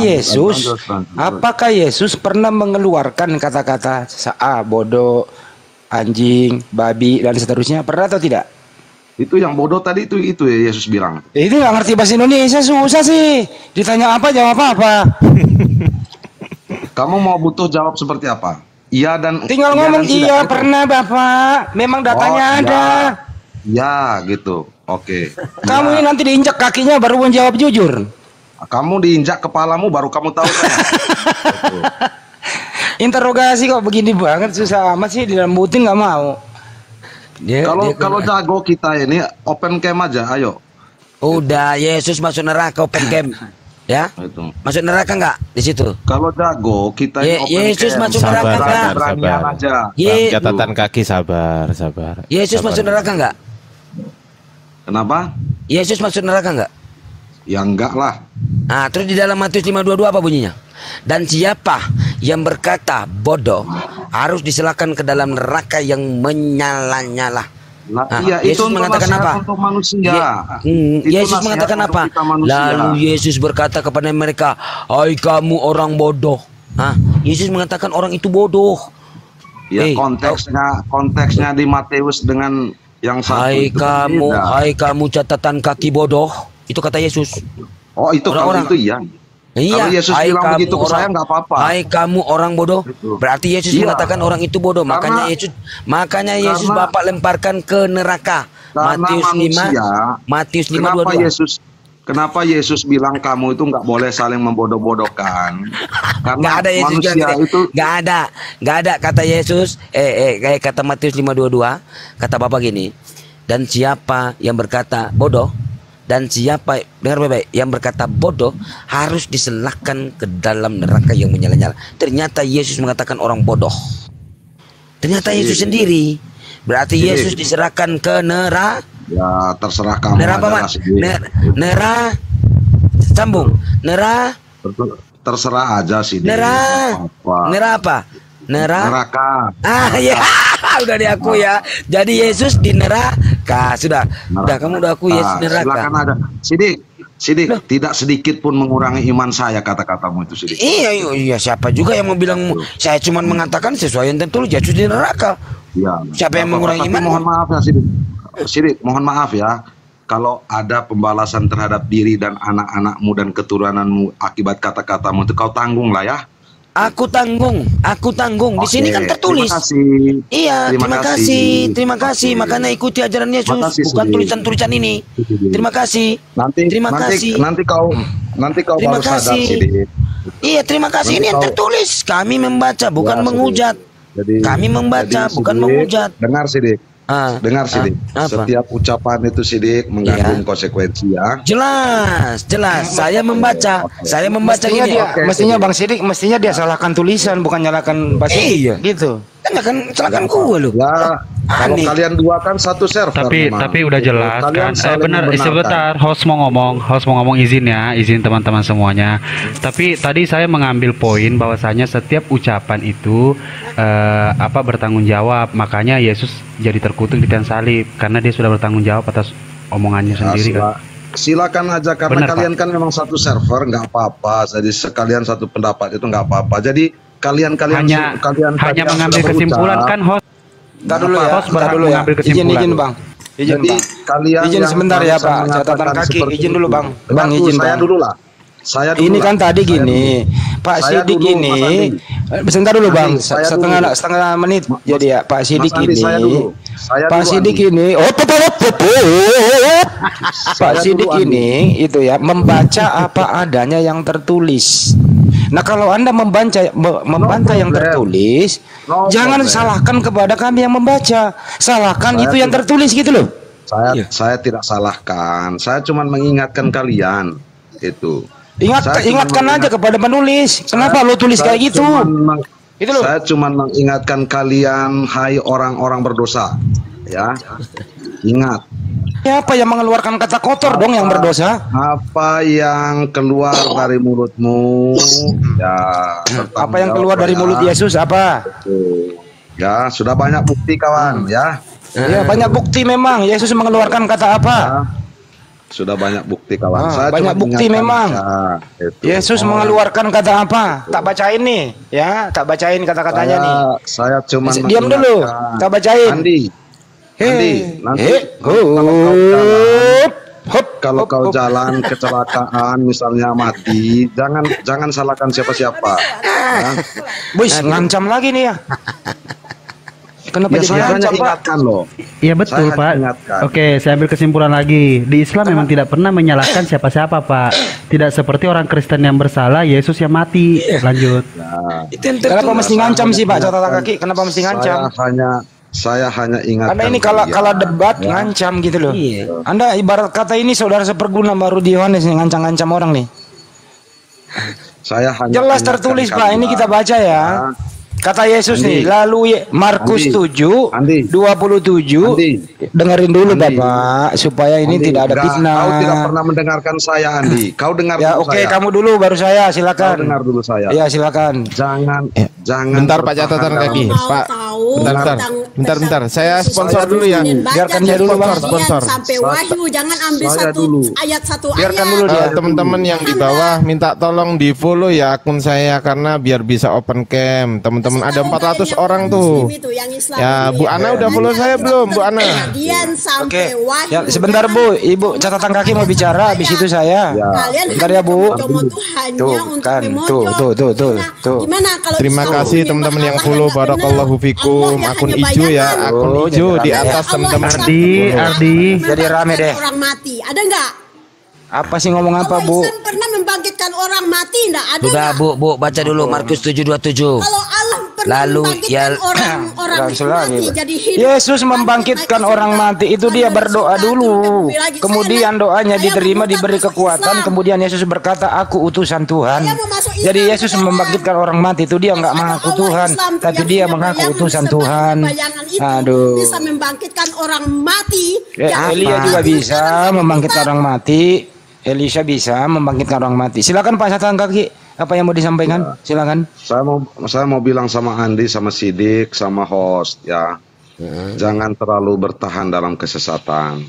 Yesus pernah mengeluarkan kata-kata bodoh, anjing, babi dan seterusnya? Pernah atau tidak? Itu yang bodoh tadi itu ya Yesus bilang. Itu nggak ngerti bahasa Indonesia, susah sih. Ditanya apa jawab apa. Kamu mau butuh jawab seperti apa? Iya dan tinggal ngomong iya pernah Bapak. Memang datanya ada. Ya gitu. Oke. Kamu ini nanti diinjak kakinya baru menjawab jujur. Kamu diinjak kepalamu baru kamu tahu kan? Interogasi kok begini banget, susah amat sih, dilembutin nggak mau. Kalau jago kita ini open camp aja, ayo. Udah, Yesus masuk neraka open camp. Ya, masuk neraka enggak di situ? Kalau jago kita ini open Yesus camp. masuk neraka enggak? Beranian aja. Catatan kaki, sabar. Yesus masuk neraka enggak? Kenapa? Yesus masuk neraka enggak? Ya enggak lah. Nah, terus di dalam Matius 5:22 apa bunyinya? Dan siapa yang berkata bodoh harus diserahkan ke dalam neraka yang menyala-nyala. Nah, iya, Yesus itu mengatakan apa? Untuk manusia. Yesus mengatakan apa? Lalu Yesus berkata kepada mereka, "Hai kamu orang bodoh." Yesus mengatakan orang itu bodoh. Ya, konteksnya di Matius dengan yang satu. Hai kamu catatan kaki bodoh. Itu kata Yesus. Oh, itu orang-orang itu iya. Iya, kalau Yesus bilang begitu ke saya nggak apa-apa. Hai kamu orang bodoh. Berarti Yesus mengatakan orang itu bodoh. Makanya Yesus Bapak lemparkan ke neraka. Matius 5:22. Kenapa Yesus bilang kamu itu nggak boleh saling membodoh-bodohkan? Karena nggak ada Yesus manusia itu nggak ada kata Yesus. Kata Matius 5:22 kata Bapak gini. Dan siapa yang berkata bodoh? Dan siapa, dengar baik-baik, yang berkata bodoh harus diselahkan ke dalam neraka yang menyala-nyala. Ternyata Yesus mengatakan orang bodoh. Ternyata Yesus sendiri. Berarti Yesus diserahkan ke neraka. Ya, terserah kamu. Neraka apa? Neraka. Sambung. Neraka. Terserah aja sih. Neraka. Neraka apa? Neraka. Ya. Udah diaku ya. Jadi Yesus di neraka. Sudah kamu udah aku Yesus neraka. Silakan ada. Sidik, tidak sedikit pun mengurangi iman saya kata-katamu itu, Sidik. Iya, siapa juga yang mau bilang saya cuma mengatakan sesuai yang tertulis Yesus di neraka. Iya. Siapa yang mengurangi iman? Mohon maaf ya, Sidik. Sidik, mohon maaf ya. Kalau ada pembalasan terhadap diri dan anak-anakmu dan keturunanmu akibat kata-katamu itu kau tanggung lah ya. Aku tanggung. Di sini kan tertulis. Terima kasih. Makanya ikuti ajaran Yesus, bukan tulisan-tulisan ini. Terima kasih. Nanti kau baru sadar sih. Iya, terima kasih. Ini yang tertulis. Kami membaca, bukan menghujat. Kami membaca, bukan menghujat. Dengar Sidik. Dengar Sidik. Setiap ucapan itu Sidik mengandung konsekuensi ya. Jelas. Saya membaca. Saya membaca gini. Mestinya Bang Sidik dia salahkan tulisan, bukan nyalakan bahasa. Iya. Gitu. Kan salahkan gua lu. Ya. Kalau kalian dua kan satu server. Tapi udah jelas kan. Benar, sebentar. Host mau ngomong izin teman-teman semuanya. Tapi tadi saya mengambil poin bahwasanya setiap ucapan itu bertanggung jawab. Makanya Yesus jadi terkutuk di tiang salib karena dia sudah bertanggung jawab atas omongannya sendiri kan. Silakan aja karena kalian kan memang satu server, nggak apa-apa. Jadi sekalian satu pendapat itu nggak apa-apa. Jadi kalian hanya mengambil kesimpulan kan host. Tar dulu ya. Izin Bang. Izin sebentar ya Pak. Catatan kaki. Izin dulu Bang. Izin Bang. Saya dulu lah. Ini kan tadi gini, Pak Sidik ini, sebentar dulu Bang, setengah menit. Jadi ya Pak Sidik ini, Pak Sidik ini, Pak Sidik ini itu ya membaca apa adanya yang tertulis. Nah kalau Anda membaca yang tertulis, jangan salahkan kepada kami yang membaca, salahkan itu yang tertulis gitu loh. Saya tidak salahkan, saya cuma mengingatkan kalian itu. Ingatkan aja kepada penulis. Kenapa lo tulis kayak gitu? Saya cuma mengingatkan kalian, hai orang-orang berdosa. Ya, ingat. Siapa yang mengeluarkan kata kotor dong yang berdosa? Apa yang keluar dari mulutmu? Ya. Apa yang keluar dari mulut Yesus apa? Ya, sudah banyak bukti kawan. Ya. Ya banyak bukti memang. Yesus mengeluarkan kata apa? Sudah banyak bukti kawan. Banyak bukti memang. Yesus mengeluarkan kata apa? Tak bacain nih, ya. Tak bacain kata-katanya nih. Saya cuma diam dulu. Tak bacain. Andi, nanti kalau kau jalan kecelakaan misalnya mati, jangan salahkan siapa-siapa. Bus ngancam lagi nih ya. Kenapa saya hanya ingatkan loh. Iya betul Pak. Oke, saya ambil kesimpulan lagi. Di Islam memang tidak pernah menyalahkan siapa-siapa Pak. Tidak seperti orang Kristen yang bersalah, Yesus yang mati. Lanjut. Kenapa mesti ngancam sih Pak? Catatan kaki. Kenapa mesti ngancam? Saya hanya ingatkan. Anda ini kalau debat ngancam gitu loh. Iya. Anda ibarat kata ini saudara seperguna baru di Yohanes nih, ngancam-ngancam orang nih. Saya hanya Jelas tertulis Pak, ini kita baca ya. Kata Yesus Andi. nih, lalu Markus Andi. 7 Andi. 27. Andi. Dengerin dulu Andi. Bapak supaya ini Andi, tidak ada enggak, fitnah. Kau tidak pernah mendengarkan saya, Andi. Kau dengar Ya dulu oke, saya. kamu dulu baru saya, Kau silakan. dengar dulu saya. Ya silakan. Jangan Bentar Pak, catatan bertahan kaki. dalam- Pak, bentar. Saya sponsor dulu ya. Biarkan dia dulu, Bang. Sponsor. Sampai Wahyu, jangan ambil Saya satu dulu. ayat satu Biarkan ayat. dulu dia. Teman-teman yang di bawah minta tolong di follow ya akun saya karena biar bisa open cam. Teman-teman ada 400 orang tuh. Ya, Bu Ana udah follow saya belum, Bu Ana? Oke. Ya, sebentar Bu, Ibu catatan kaki mau bicara, habis itu saya. Bentar ya Bu. Tuh kan, tuh. Gimana kalau Terima kasih teman-teman yang follow, barakallahu fikum. Akun hijau ya, akun hijau di atas teman-teman. Ardi. Jadi rame deh. orang mati, ada nggak? Apa sih ngomong apa Bu? Islam pernah membangkitkan orang mati, enggak ada? Sudah Bu, baca dulu Markus 7:27. Kalau Allah pernah Lalu membangkitkan orang mati jadi hidup. Yesus membangkitkan orang mati itu dia berdoa dulu. Kemudian doanya diterima, diberi kekuatan. Kemudian Yesus berkata, aku utusan Tuhan. Jadi Yesus membangkitkan orang mati itu dia nggak mengaku Tuhan, tapi dia mengaku utusan Tuhan. Aduh. Bisa membangkitkan orang mati. Elia juga bisa membangkitkan orang mati. Elisha bisa membangkitkan orang mati. Silakan Pak catatan kaki. Apa yang mau disampaikan? Silakan. Saya mau bilang sama Andi, sama Sidik, sama host ya. Jangan terlalu bertahan dalam kesesatan.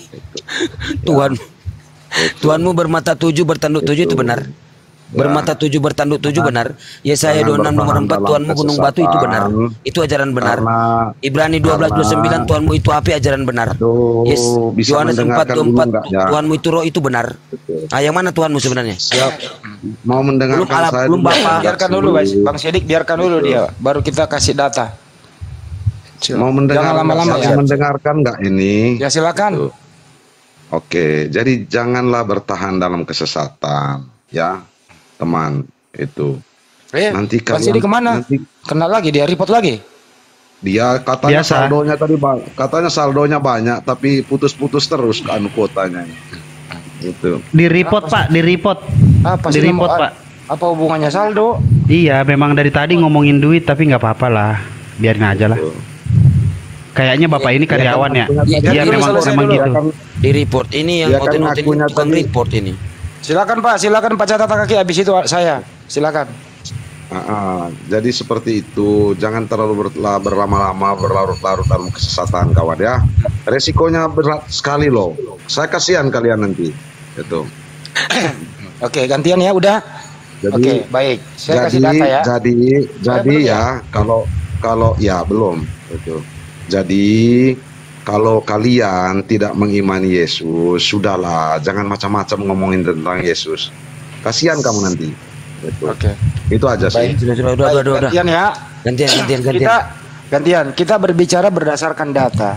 Tuhanmu bermata 7 bertanduk 7 itu benar. Bermata 7 bertanduk 7 benar. Yesaya 26 nomor 4 Tuhanmu gunung batu itu benar. Itu ajaran benar. Ibrani 12:29 Tuhanmu itu api, ajaran benar. Yes. Yohanes 4:24 Tuhanmu itu roh, itu benar. Ah, yang mana Tuhanmu sebenarnya? Siap. Mau mendengarkan saya belum Bapak. Biarkan dulu Bang Sidik, biarkan dulu dia. Baru kita kasih data. Mau mendengarkan, jangan lama-lama ya. Mendengarkan nggak ini? Ya silakan. Oke, jadi janganlah bertahan dalam kesesatan, ya. Teman itu nanti Bang Sidik kemana? Kena lagi dia, report lagi. Dia katanya Biasa. katanya saldonya banyak tapi putus-putus terus kan kuotanya itu. Di report Pak, di report. Apa Di sih report Pak. Apa hubungannya saldo? Iya, memang dari tadi ngomongin duit tapi nggak apa-apa lah, biarin aja lah. Kayaknya bapak ini karyawan ya. Iya memang gitu. Di report ini yang oten-oten tukang report ini. Silakan Pak catatan kaki, habis itu saya. Silakan. Jadi seperti itu, jangan terlalu berlama-lama berlarut-larut dalam kesesatan kawan ya. Resikonya berat sekali loh. Saya kasihan kalian nanti. Itu. Oke, gantian ya udah. Oke, baik. Saya kasih data ya. Jadi ya kalau ya belum itu. Jadi kalau kalian tidak mengimani Yesus, sudahlah, jangan macam-macam ngomongin tentang Yesus. Kasihan kamu nanti. Oke. Itu aja sih. Baik, sudah. Gantian ya. Gantian. Kita berbicara berdasarkan data.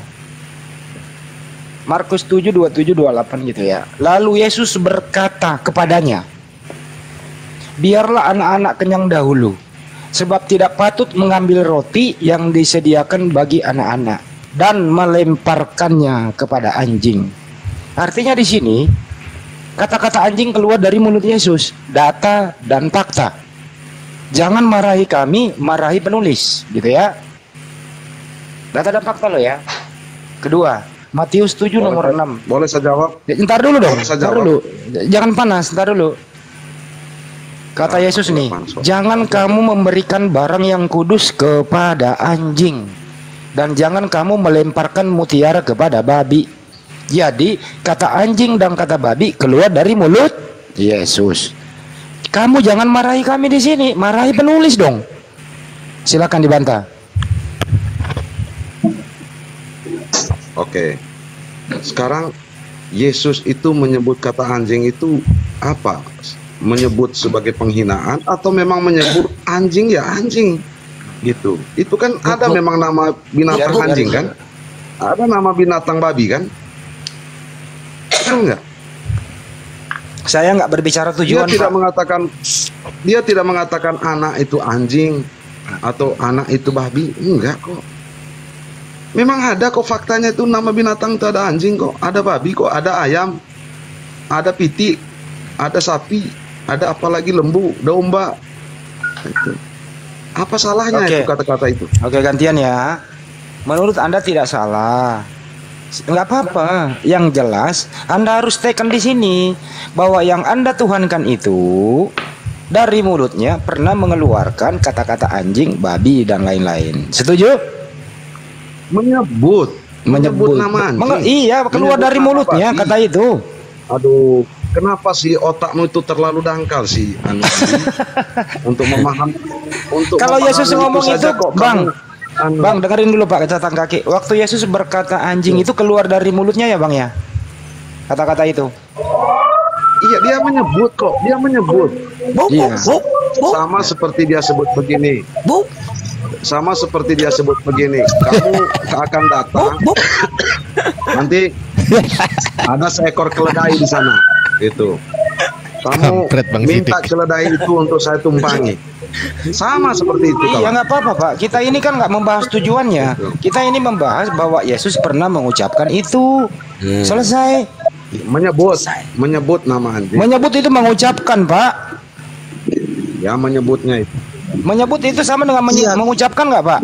Markus 7, 27, 28 gitu ya. Lalu Yesus berkata kepadanya, biarlah anak-anak kenyang dahulu, sebab tidak patut mengambil roti yang disediakan bagi anak-anak dan melemparkannya kepada anjing. Artinya di sini kata-kata anjing keluar dari mulut Yesus. Data dan fakta. Jangan marahi kami, marahi penulis, gitu ya. Data dan fakta lo ya. Kedua, Matius 7 nomor 6. Boleh saya jawab? Ntar dulu dong. Ntar dulu. Jangan panas, ntar dulu. Kata Yesus nih, jangan kamu memberikan barang yang kudus kepada anjing, dan jangan kamu melemparkan mutiara kepada babi. Jadi kata anjing dan kata babi keluar dari mulut Yesus. Kamu jangan marahi kami di sini, marahi penulis dong. Silakan dibantah. Oke. Sekarang Yesus itu menyebut kata anjing itu apa? Menyebut sebagai penghinaan atau memang menyebut anjing ya anjing gitu. Itu kan ada memang nama binatang anjing kan? Ada nama binatang babi kan? Enggak. Saya nggak berbicara tujuan. Dia tidak mengatakan anak itu anjing atau anak itu babi, enggak kok. Memang ada kok faktanya itu nama binatang itu ada anjing kok, ada babi kok, ada ayam, ada pitik, ada sapi, ada apalagi lembu, domba. Itu. Apa salahnya itu kata-kata itu? Oke, gantian ya. Menurut Anda tidak salah. Enggak apa-apa. Yang jelas Anda harus tekan di sini bahwa yang Anda tuhankan itu dari mulutnya pernah mengeluarkan kata-kata anjing, babi dan lain-lain. Setuju? Menyebut nama anjing. Iya, keluar dari mulutnya kata itu. Aduh, kenapa sih otakmu itu terlalu dangkal sih, untuk memahami. Kalau Yesus ngomong itu kok, Bang, dengerin dulu Pak, catatan kaki. Waktu Yesus berkata anjing itu keluar dari mulutnya ya Bang ya? Kata-kata itu. Iya, dia menyebut kok, dia menyebut. Iya. Sama seperti dia sebut begini. Sama seperti dia sebut begini. Kamu akan datang. Nanti ada seekor keledai di sana. Itu. Kamu minta keledai itu untuk saya tumpangi. Sama seperti itu. Iya, nggak apa-apa Pak. Kita ini kan nggak membahas tujuannya. Kita ini membahas bahwa Yesus pernah mengucapkan itu. Selesai. Menyebut nama anjing. Menyebut itu mengucapkan Pak. Ya, menyebutnya itu. Menyebut itu sama dengan mengucapkan nggak Pak?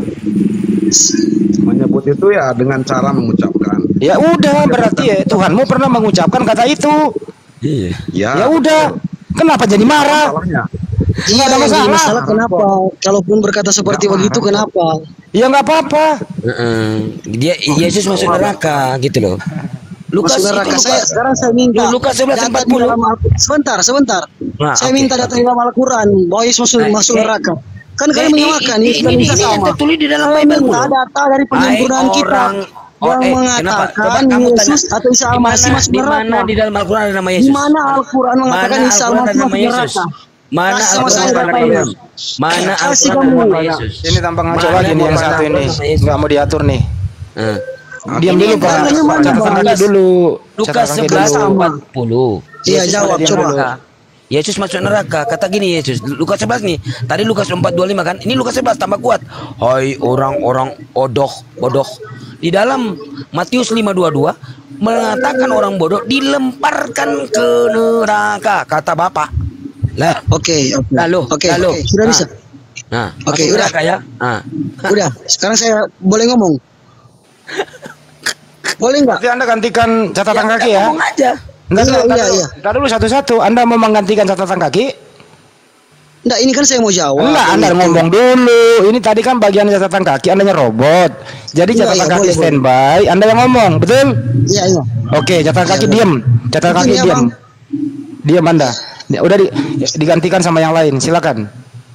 Menyebut itu ya dengan cara mengucapkan. Ya udah, berarti ya Tuhanmu pernah mengucapkan kata itu. Iya. Ya udah. Kenapa jadi marah? Iya, ada masalah. Kenapa? Kalaupun berkata seperti begitu, kenapa? Ya nggak apa-apa. Dia Yesus masuk neraka gitu loh. Lukas neraka. Sekarang saya minta Lukas 11:40. Sebentar. Saya minta data dalam Al-Quran bahwa Yesus masuk neraka. Kan kalian menyamakan ini sama. Tertulis di dalam Bible. Minta data dari penyempurnaan kita yang mengatakan Yesus atau Isa Al-Masih masuk neraka. Di mana di dalam Al-Quran ada nama Yesus? Di mana Al-Quran mengatakan Isa Al-Masih masuk neraka? Mana Al-Quran ada nama Yesus? Mana Al-Quran ada nama Yesus? Ini tampang ngaco lagi nih yang satu ini. Nggak mau diatur nih. Diam dulu Pak. Catatan kaki dulu. Lukas 11:40. Iya, jawab coba. Yesus masuk neraka. Kata gini Yesus, Lukas 11 nih. Tadi Lukas 4:25 kan? Ini Lukas 11 tambah kuat. Hai orang-orang bodoh. Di dalam Matius 5:22 mengatakan orang bodoh dilemparkan ke neraka, kata Bapak. Lah, oke. Lalu. Sudah bisa. Nah, oke, udah ya. Udah. Sekarang saya boleh ngomong. Boleh nggak? Nanti Anda gantikan catatan kaki ya. Ngomong aja. Iya. Ntar dulu satu-satu. Anda mau menggantikan catatan kaki? Enggak, ini kan saya mau jawab. Enggak, Anda ngomong dulu. Ini tadi kan bagian catatan kaki, Andanya robot. Jadi catatan kaki standby, Anda yang ngomong, betul? Iya. Oke, catatan kaki diam. Catatan kaki diam. Diam Anda. Udah digantikan sama yang lain. Silakan.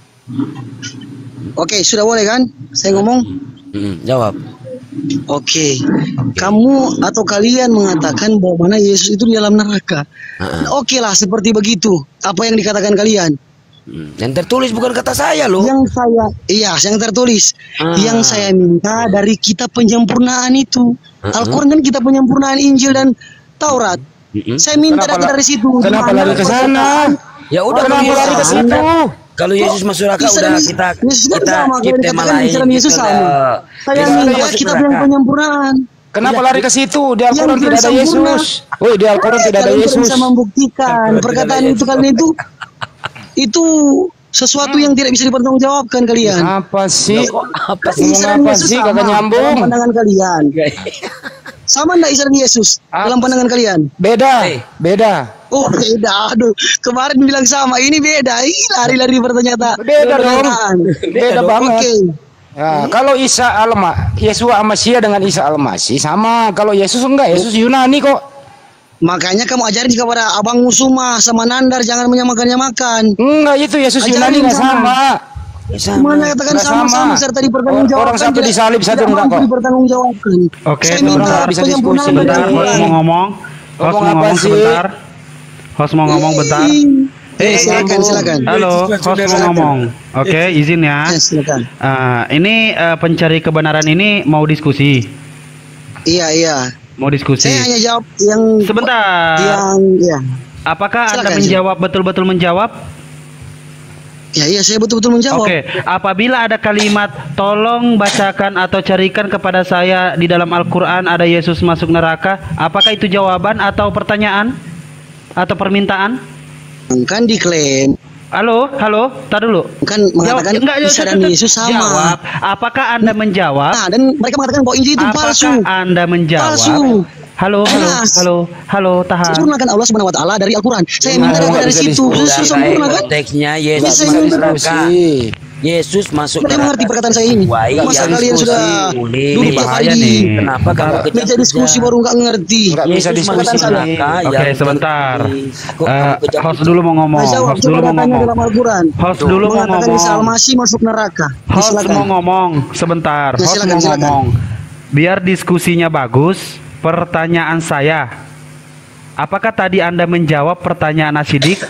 Oke, sudah boleh kan? Saya ngomong? Jawab. Oke. Kamu atau kalian mengatakan bahwa mana Yesus itu di dalam neraka. Oke lah, seperti begitu. Apa yang dikatakan kalian? Yang tertulis bukan kata saya loh. Yang tertulis. Yang saya minta dari kitab penyempurnaan itu. Al-Quran kan kitab penyempurnaan Injil dan Taurat. Saya minta data dari situ. Kenapa lari ke sana? Ya udah, kenapa lari ke situ? Kalau Yesus masuk neraka udah kita tema lain. Yesus sama. Saya minta kitab yang penyempurnaan. Kenapa lari ke situ? Di Al-Quran tidak ada Yesus. Woi, di Al-Quran tidak ada Yesus. Bisa membuktikan perkataan itu kalian itu sesuatu yang tidak bisa dipertanggungjawabkan kalian. Apa sih? Ngomong apa sih? Kagak nyambung. Pandangan kalian. Sama enggak Isa dan Yesus dalam pandangan kalian? Beda. Oh, beda. Aduh, kemarin bilang sama, ini beda. Lari-lari bertanya. Beda dong. Beda banget. Oke. Ya, kalau Yesus Al-Masih dengan Isa Al-Masih sama. Kalau Yesus enggak, Yesus Yunani kok. Makanya kamu ajarin kepada Abang Musuma sama Nandar jangan menyamakan. Enggak, itu Yesus Yunani enggak sama. Mana katakan sama-sama serta dipertanggungjawabkan. Orang satu disalib, satu enggak kok. Dipertanggungjawabkan. Oke, sebentar bisa diskusi sebentar. Host mau ngomong sebentar. Host mau ngomong bentar. Silakan. Halo, host mau ngomong. Oke, izin ya. Silakan. Ini pencari kebenaran ini mau diskusi. Iya. Mau diskusi. Saya hanya jawab yang sebentar. Yang Apakah silakan, Anda menjawab betul-betul menjawab? Ya, iya, saya betul-betul menjawab. Oke, apabila ada kalimat tolong bacakan atau carikan kepada saya di dalam Al-Qur'an ada Yesus masuk neraka, apakah itu jawaban atau pertanyaan atau permintaan? Kan diklaim. Halo, tar dulu. Kan mengatakan Isa dan Yesus sama. Jawab, apakah Anda menjawab? Nah, dan mereka mengatakan bahwa Injil itu palsu. Apakah Anda menjawab? Palsu. Halo, tahan. Sempurnakan Allah Subhanahu wa taala dari Al-Qur'an. Saya minta dari situ. Sempurna kan? Konteksnya Yesus masuk neraka. Yesus masuk neraka. Mengerti perkataan saya ini. Masa kalian sudah dulu kali. Kenapa kamu meja diskusi baru nggak ngerti? Nggak bisa diskusi. Oke, sebentar. Host dulu mau ngomong. Host dulu mau ngomong. Host dulu mau ngomong. Isa Al-Masih masuk neraka. Host mau ngomong. Sebentar. Host mau ngomong. Biar diskusinya bagus. Pertanyaan saya, apakah tadi Anda menjawab pertanyaan Asidik?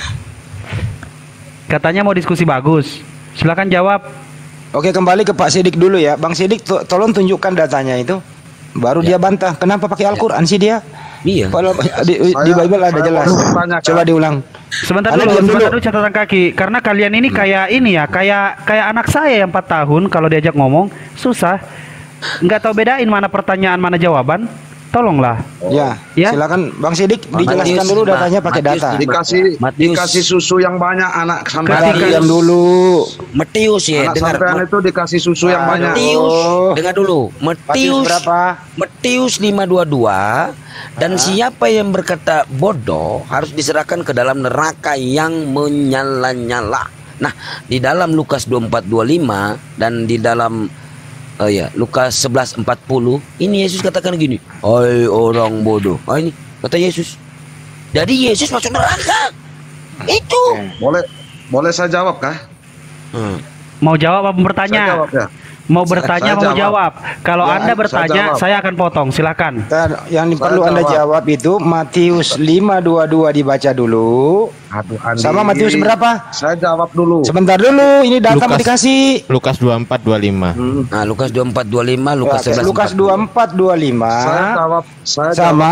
Katanya mau diskusi bagus. Silakan jawab. Oke, kembali ke Pak Sidik dulu ya. Bang Sidik, tolong tunjukkan datanya itu. Baru dia bantah. Kenapa pakai Al-Quran sih dia? Iya. Di Bible ada jelas. Coba diulang. Sebentar dulu catatan kaki. Karena kalian ini kayak ini ya, kayak anak saya yang 4 tahun kalau diajak ngomong susah. Nggak tahu bedain mana pertanyaan mana jawaban. Tolonglah. Ya. Silakan Bang Sidik dijelaskan dulu datanya pakai data. Dikasih susu yang banyak anak sampai diam dulu. Matius ya, dengar. Sampean itu dikasih susu yang banyak. Matius, dengar dulu. Matius berapa? Matius 5:22 dan siapa yang berkata bodoh harus diserahkan ke dalam neraka yang menyala-nyala. Nah, di dalam Lukas 24:25 dan di dalam Lukas 11:40 ini Yesus katakan gini, "Hai orang bodoh." Ini kata Yesus. Jadi Yesus masuk neraka. Itu. Boleh saya jawab kah? Mau jawab apa bertanya? Saya jawab, ya. Mau bertanya mau jawab. Kalau Anda bertanya, saya akan potong. Silakan. Yang perlu Anda jawab itu Matius 5:22 dibaca dulu. Sama Matius berapa? Saya jawab dulu. Sebentar dulu, ini data mau dikasih. Lukas 24:25. Nah, Lukas 24:25, Lukas 11. Lukas 24:25. Saya jawab. Sama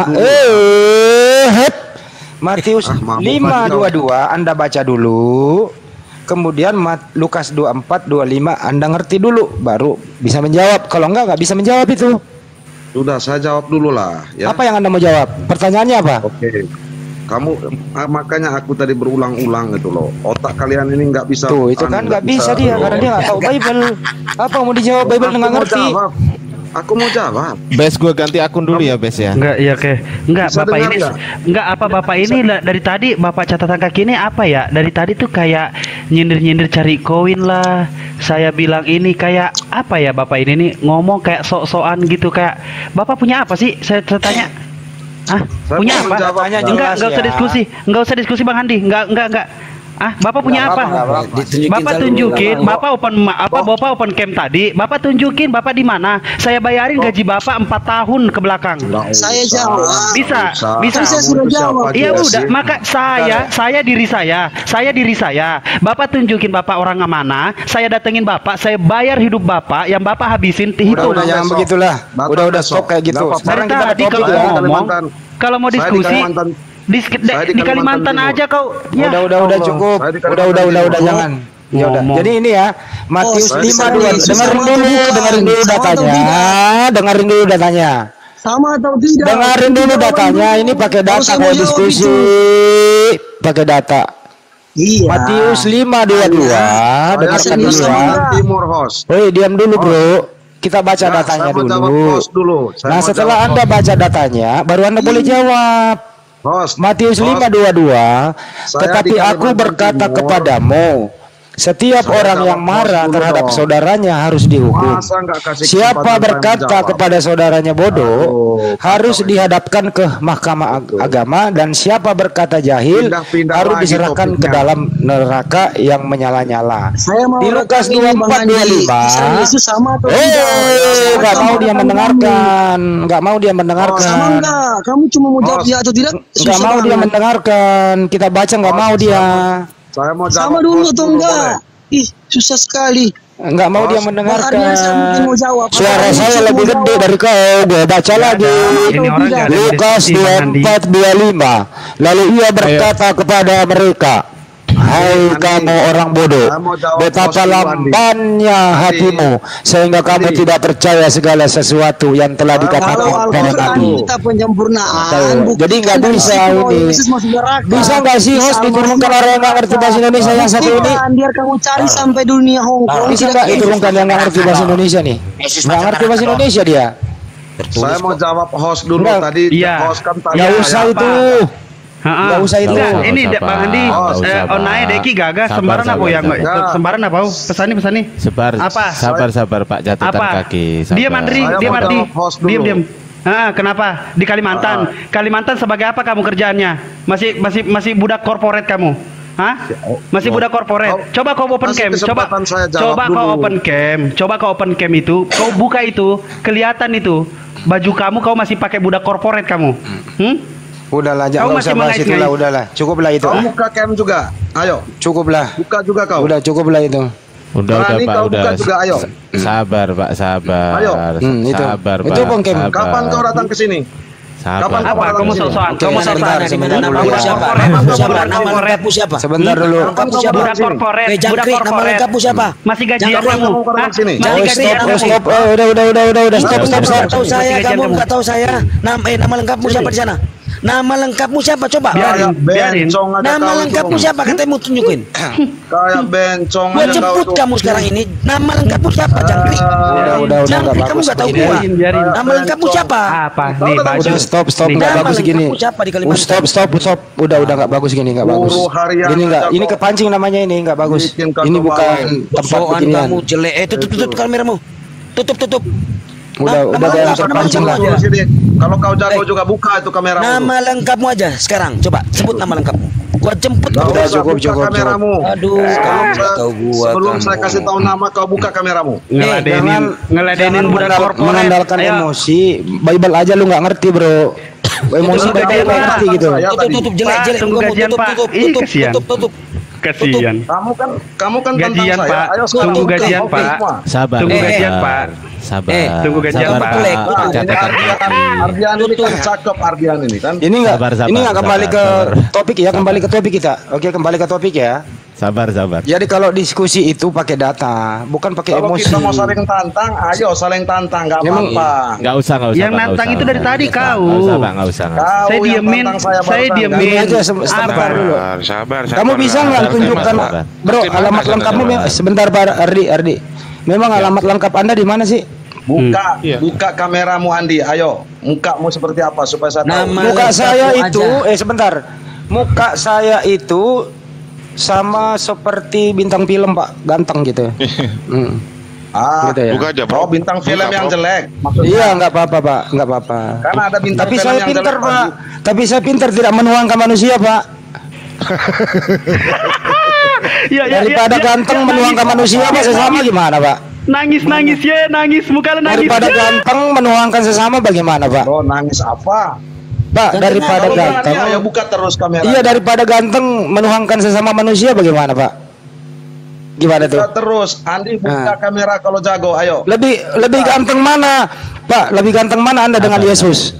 Matius 5:22 Anda baca dulu. Kemudian Lukas 24:25 Anda ngerti dulu baru bisa menjawab. Kalau nggak bisa menjawab itu. Sudah, saya jawab dulu lah ya. Apa yang Anda mau jawab? Pertanyaannya apa? Oke. Kamu makanya aku tadi berulang-ulang gitu loh. Otak kalian ini nggak bisa. Tuh, itu kan nggak bisa dia karena dia nggak tahu Bible. Apa mau dijawab Bible nggak ngerti? Aku mau jawab. Bes, gue ganti akun dulu ya, Bes ya. Enggak, iya oke. Enggak, Bisa Bapak ini gak? enggak apa Bapak ini dari tadi Bapak catatan kaki ini apa ya? Dari tadi tuh kayak nyindir-nyindir cari koin lah. Saya bilang ini kayak apa ya Bapak ini nih ngomong kayak sok-sokan gitu kayak Bapak punya apa sih? Saya tanya. Punya apa? Enggak usah diskusi. Enggak usah diskusi Bang Handi. Enggak. Bapak punya apa? Bapak tunjukin, Bapak open cam tadi. Bapak tunjukin Bapak di mana? Saya bayarin gaji Bapak 4 tahun ke belakang. Saya jawab. Bisa. Saya sudah jawab. Iya udah, maka saya diri saya. Bapak tunjukin Bapak orang mana? Saya datengin Bapak, saya bayar hidup Bapak yang Bapak habisin hidup. Udah jangan begitulah. Udah stop kayak gitu. Sekarang kita tadi kalau mau diskusi di Kalimantan aja kau. Ya. Udah cukup. Udah jangan. Ya udah. Jadi ini ya Matius 5:22. Dengerin dulu datanya. Sama atau tidak? Dengerin dulu datanya. Ini pakai data kayak diskusi. Pakai data. Iya. Matius 5:22. Dengarkan dulu ya. Timur host. Diam dulu, Bro. Kita baca datanya dulu. Nah, setelah Anda baca datanya, baru Anda boleh jawab. Matius 5:22, tetapi aku berkata kepadamu, setiap orang yang marah terhadap saudaranya harus dihukum. Siapa berkata kepada saudaranya bodoh harus dihadapkan ke mahkamah agama, dan siapa berkata jahil harus diserahkan ke dalam neraka yang menyala-nyala. Di Lukas 24:25. Nggak mau dia mendengarkan. Sama enggak? Kamu cuma mau jawab ya atau tidak? Nggak mau dia mendengarkan. Kita baca nggak mau dia. Saya mau jawab. Sama dulu atau enggak? Ih, susah sekali. Enggak mau dia mendengarkan. Mau jawab. Suara saya lebih gede dari kau. Gue baca lagi. Lukas 24:25. Lalu ia berkata kepada mereka, Hai kamu orang bodoh, betapa lambannya hatimu sehingga kamu tidak percaya segala sesuatu yang telah dikatakan pada Nabi. Kita penyempurnaan. Jadi nggak bisa ini. Bisa nggak sih host diturunkan orang yang nggak ngerti bahasa Indonesia yang satu ini? Biar kamu cari sampai dunia Hongkong. Bisa nggak diturunkan yang nggak ngerti bahasa Indonesia nih? Nggak ngerti bahasa Indonesia dia. Saya mau jawab host dulu tadi. Host kan tadi. Nggak usah itu. Nggak usah itu. Ini Bang Andi, Onae Deki gagas sembaran apa yang sembaran apa? Pesani. Sebar. Apa? Sabar Pak, catatan kaki. Diam Andri. Diam. Kenapa? Di Kalimantan. Kalimantan sebagai apa kamu kerjaannya? Masih budak korporat kamu? Hah? Masih budak korporat. Coba kau open cam. Coba kau open cam itu. Kau buka itu, kelihatan itu. Baju kamu kau masih pakai budak korporat kamu. Udahlah, jangan usah bahas itu lah, udahlah. Cukuplah itu. Kau buka cam juga. Ayo. Cukuplah. Buka juga kau. Udah cukuplah itu. Udah Pak, buka juga, ayo. Sabar Pak, sabar. Ayo. Sabar Pak. Itu Bang Kem. Kapan kau datang ke sini? Sabar. Apa? Kamu soal. Di mana nama siapa? Nama lengkapmu siapa? Sebentar dulu. Budak korporat. Nama lengkapmu siapa? Masih gajian kamu. Stop. Udah. Stop. Tahu saya, kamu nggak tahu saya. Nama lengkapmu siapa di sana? Nama lengkapmu siapa? Coba. Biarin. Nama lengkapmu siapa? Katanya mau tunjukin. Kayak bencong Gua jemput kamu sekarang ini. Nama lengkapmu siapa? Jangkrik. Udah, Jangkrik, kamu nggak tahu gua. Nama lengkapmu siapa? Apa? Nih baju. Udah stop, nggak bagus gini. Stop. Udah nggak bagus gini, nggak bagus. Ini kepancing namanya ini, nggak bagus. Ini bukan tempat beginian. Kamu jelek. Tutup kameramu. Tutup. Udah jangan terpancing lah. Kalau kau jago juga buka itu kameramu. Nama lengkapmu aja sekarang. Coba sebut nama lengkapmu. Gua jemput. Udah cukup. Kameramu. Aduh, sebelum saya kasih tahu nama kau buka kameramu. Ngeladenin budak korporat. Mengandalkan emosi. Bible aja lu nggak ngerti, Bro. Emosi Bible nggak ngerti gitu. Tutup jelek. Tunggu gajian Pak. Tutup. Kasihan. Kamu kan gajian tantang Pak. saya. Ayo, Tunggu gajian Pak. Sabar. Tunggu gajian Pak. Sabar. Tunggu gajian Pak. Ardian ini kan cakep Ardian ini kan. Ini nggak kembali ke topik ya, kembali ke topik kita. Oke, kembali ke topik ya. Sabar. Jadi kalau diskusi itu pakai data, bukan pakai emosi. Kalau kita mau saling tantang, ayo saling tantang, nggak apa-apa. Nggak usah. Yang nantang itu dari tadi kau. Nggak usah. Saya diemin. Sabar dulu. Sabar. Kamu bisa nggak tunjukkan, Bro, alamat lengkapmu? Sebentar Pak Ardi. Memang alamat lengkap Anda di mana sih? Buka kameramu Andi, ayo. Mukamu seperti apa supaya saya tahu. Muka saya itu, sebentar. Muka saya itu sama seperti bintang film Pak, ganteng gitu. Gitu ya. Buka aja, Bro. Bintang film yang jelek. Iya, nggak apa-apa Pak, nggak apa-apa. Karena ada bintang Tapi film saya yang pintar jelek, Pak. Tapi saya pintar tidak menuangkan manusia Pak. Daripada ganteng menuangkan manusia Pak, sesama gimana Pak? Nangis muka lu nangis. Daripada ganteng menuangkan sesama bagaimana Pak? Oh, nangis apa? Pak, daripada ganteng. Ayo buka terus kamera. Iya, daripada ganteng menuangkan sesama manusia bagaimana Pak? Gimana tuh? Buka terus, Andi buka kamera kalau jago, ayo. Lebih ganteng mana, Pak? Lebih ganteng mana Anda dengan Yesus?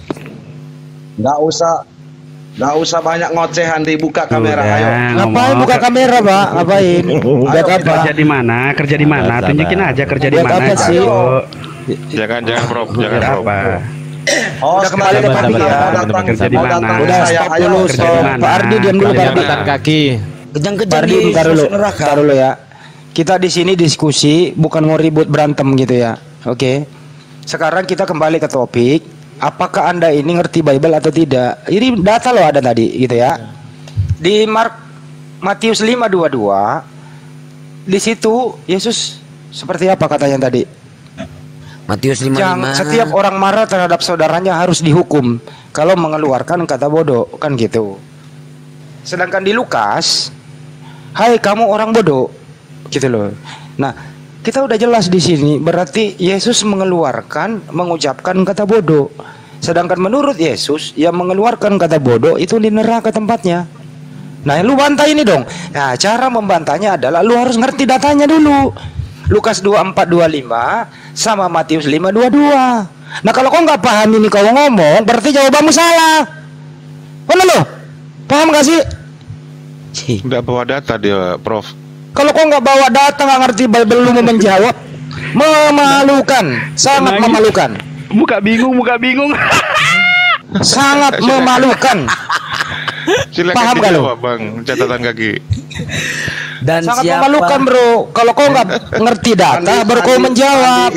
Nggak usah banyak ngoceh, Andi, buka kamera, ayo. Ngapain buka kamera Pak? Ngapain? Lihat apa? Kerja di mana? Tunjukin aja kerja di mana. Apa sih? Jangan Bro, jangan Bro. Udah kembali ke topik ya. Kerja di mana? Udah stop dulu, Pak Ardi diam dulu Pak Ardi. Kaki. Kejang-kejang di bentar dulu ya. Kita di sini diskusi, bukan mau ribut berantem gitu ya. Oke. Sekarang kita kembali ke topik. Apakah Anda ini ngerti Bible atau tidak? Ini data loh ada tadi gitu ya. Di Matius 5:22 di situ Yesus seperti apa katanya tadi? Matius 5:5. Setiap orang marah terhadap saudaranya harus dihukum kalau mengeluarkan kata bodoh, kan gitu. Sedangkan di Lukas, hai kamu orang bodoh, gitu loh. Nah, kita udah jelas di sini, berarti Yesus mengucapkan kata bodoh. Sedangkan menurut Yesus, yang mengeluarkan kata bodoh itu di neraka tempatnya. Nah, lu bantah ini dong. Nah, cara membantahnya adalah lu harus ngerti datanya dulu. Lukas 24:25 sama Matius 5:22. Nah, kalau kau nggak paham ini kau ngomong, berarti jawabanmu salah. Mana lo? Paham gak sih? Nggak bawa data dia, Prof. Kalau kau nggak bawa data, nggak ngerti Bible, lu mau menjawab, memalukan, sangat memalukan. Muka bingung. Sangat memalukan. Silakan Paham gak lu? dijawab, Bang, catatan kaki. Dan Sangat siapa? memalukan, bro. Kalau kau nggak ngerti data, baru kau menjawab.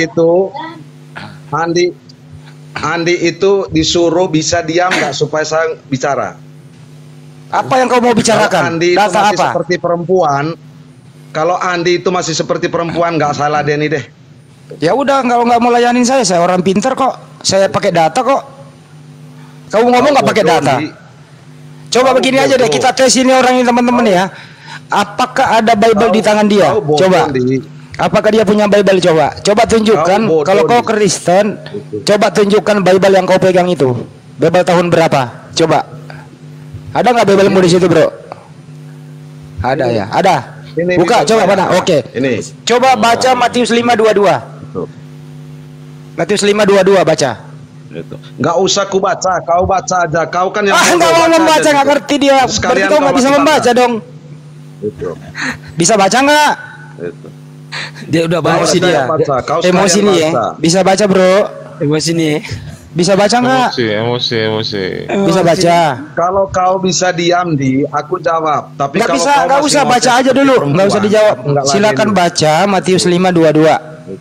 Andi itu disuruh bisa diam nggak supaya saya bicara. Apa yang kau mau bicarakan? Kalau Andi itu Data masih apa? seperti perempuan. Kalau Andi itu masih seperti perempuan, nggak salah Denny deh. Ya udah, kalau nggak mau layanin saya orang pintar kok. Saya pakai data kok. Kamu ngomong nggak pakai data? Coba begini aja deh, kita tes ini orang ini teman-teman ya. Apakah ada Bible di tangan dia? Coba. Apakah dia punya Bible? Coba tunjukkan. Kalau kau Kristen, coba tunjukkan Bible yang kau pegang itu. Bible tahun berapa? Coba. Ada nggak Biblemu di situ, bro? Ada ya. Ada. Buka, coba mana? Oke. Ini. Coba baca Matius 5:22. Matius 5:22 baca. Nggak usah ku baca, kau baca aja. Kau kan yang nggak mau membaca, nggak ngerti dia. Berarti kau nggak bisa membaca dong. Bisa baca nggak? Dia udah emosi dia. Emosi nih ya. Bisa baca, bro. Emosi nih. Bisa baca nggak? Emosi. Bisa baca. Kalau kau bisa diam aku jawab. Tapi nggak kalau bisa, kau nggak masih usah baca aja dulu. Nggak usah dijawab. Silakan ladenin. baca Matius 5:22.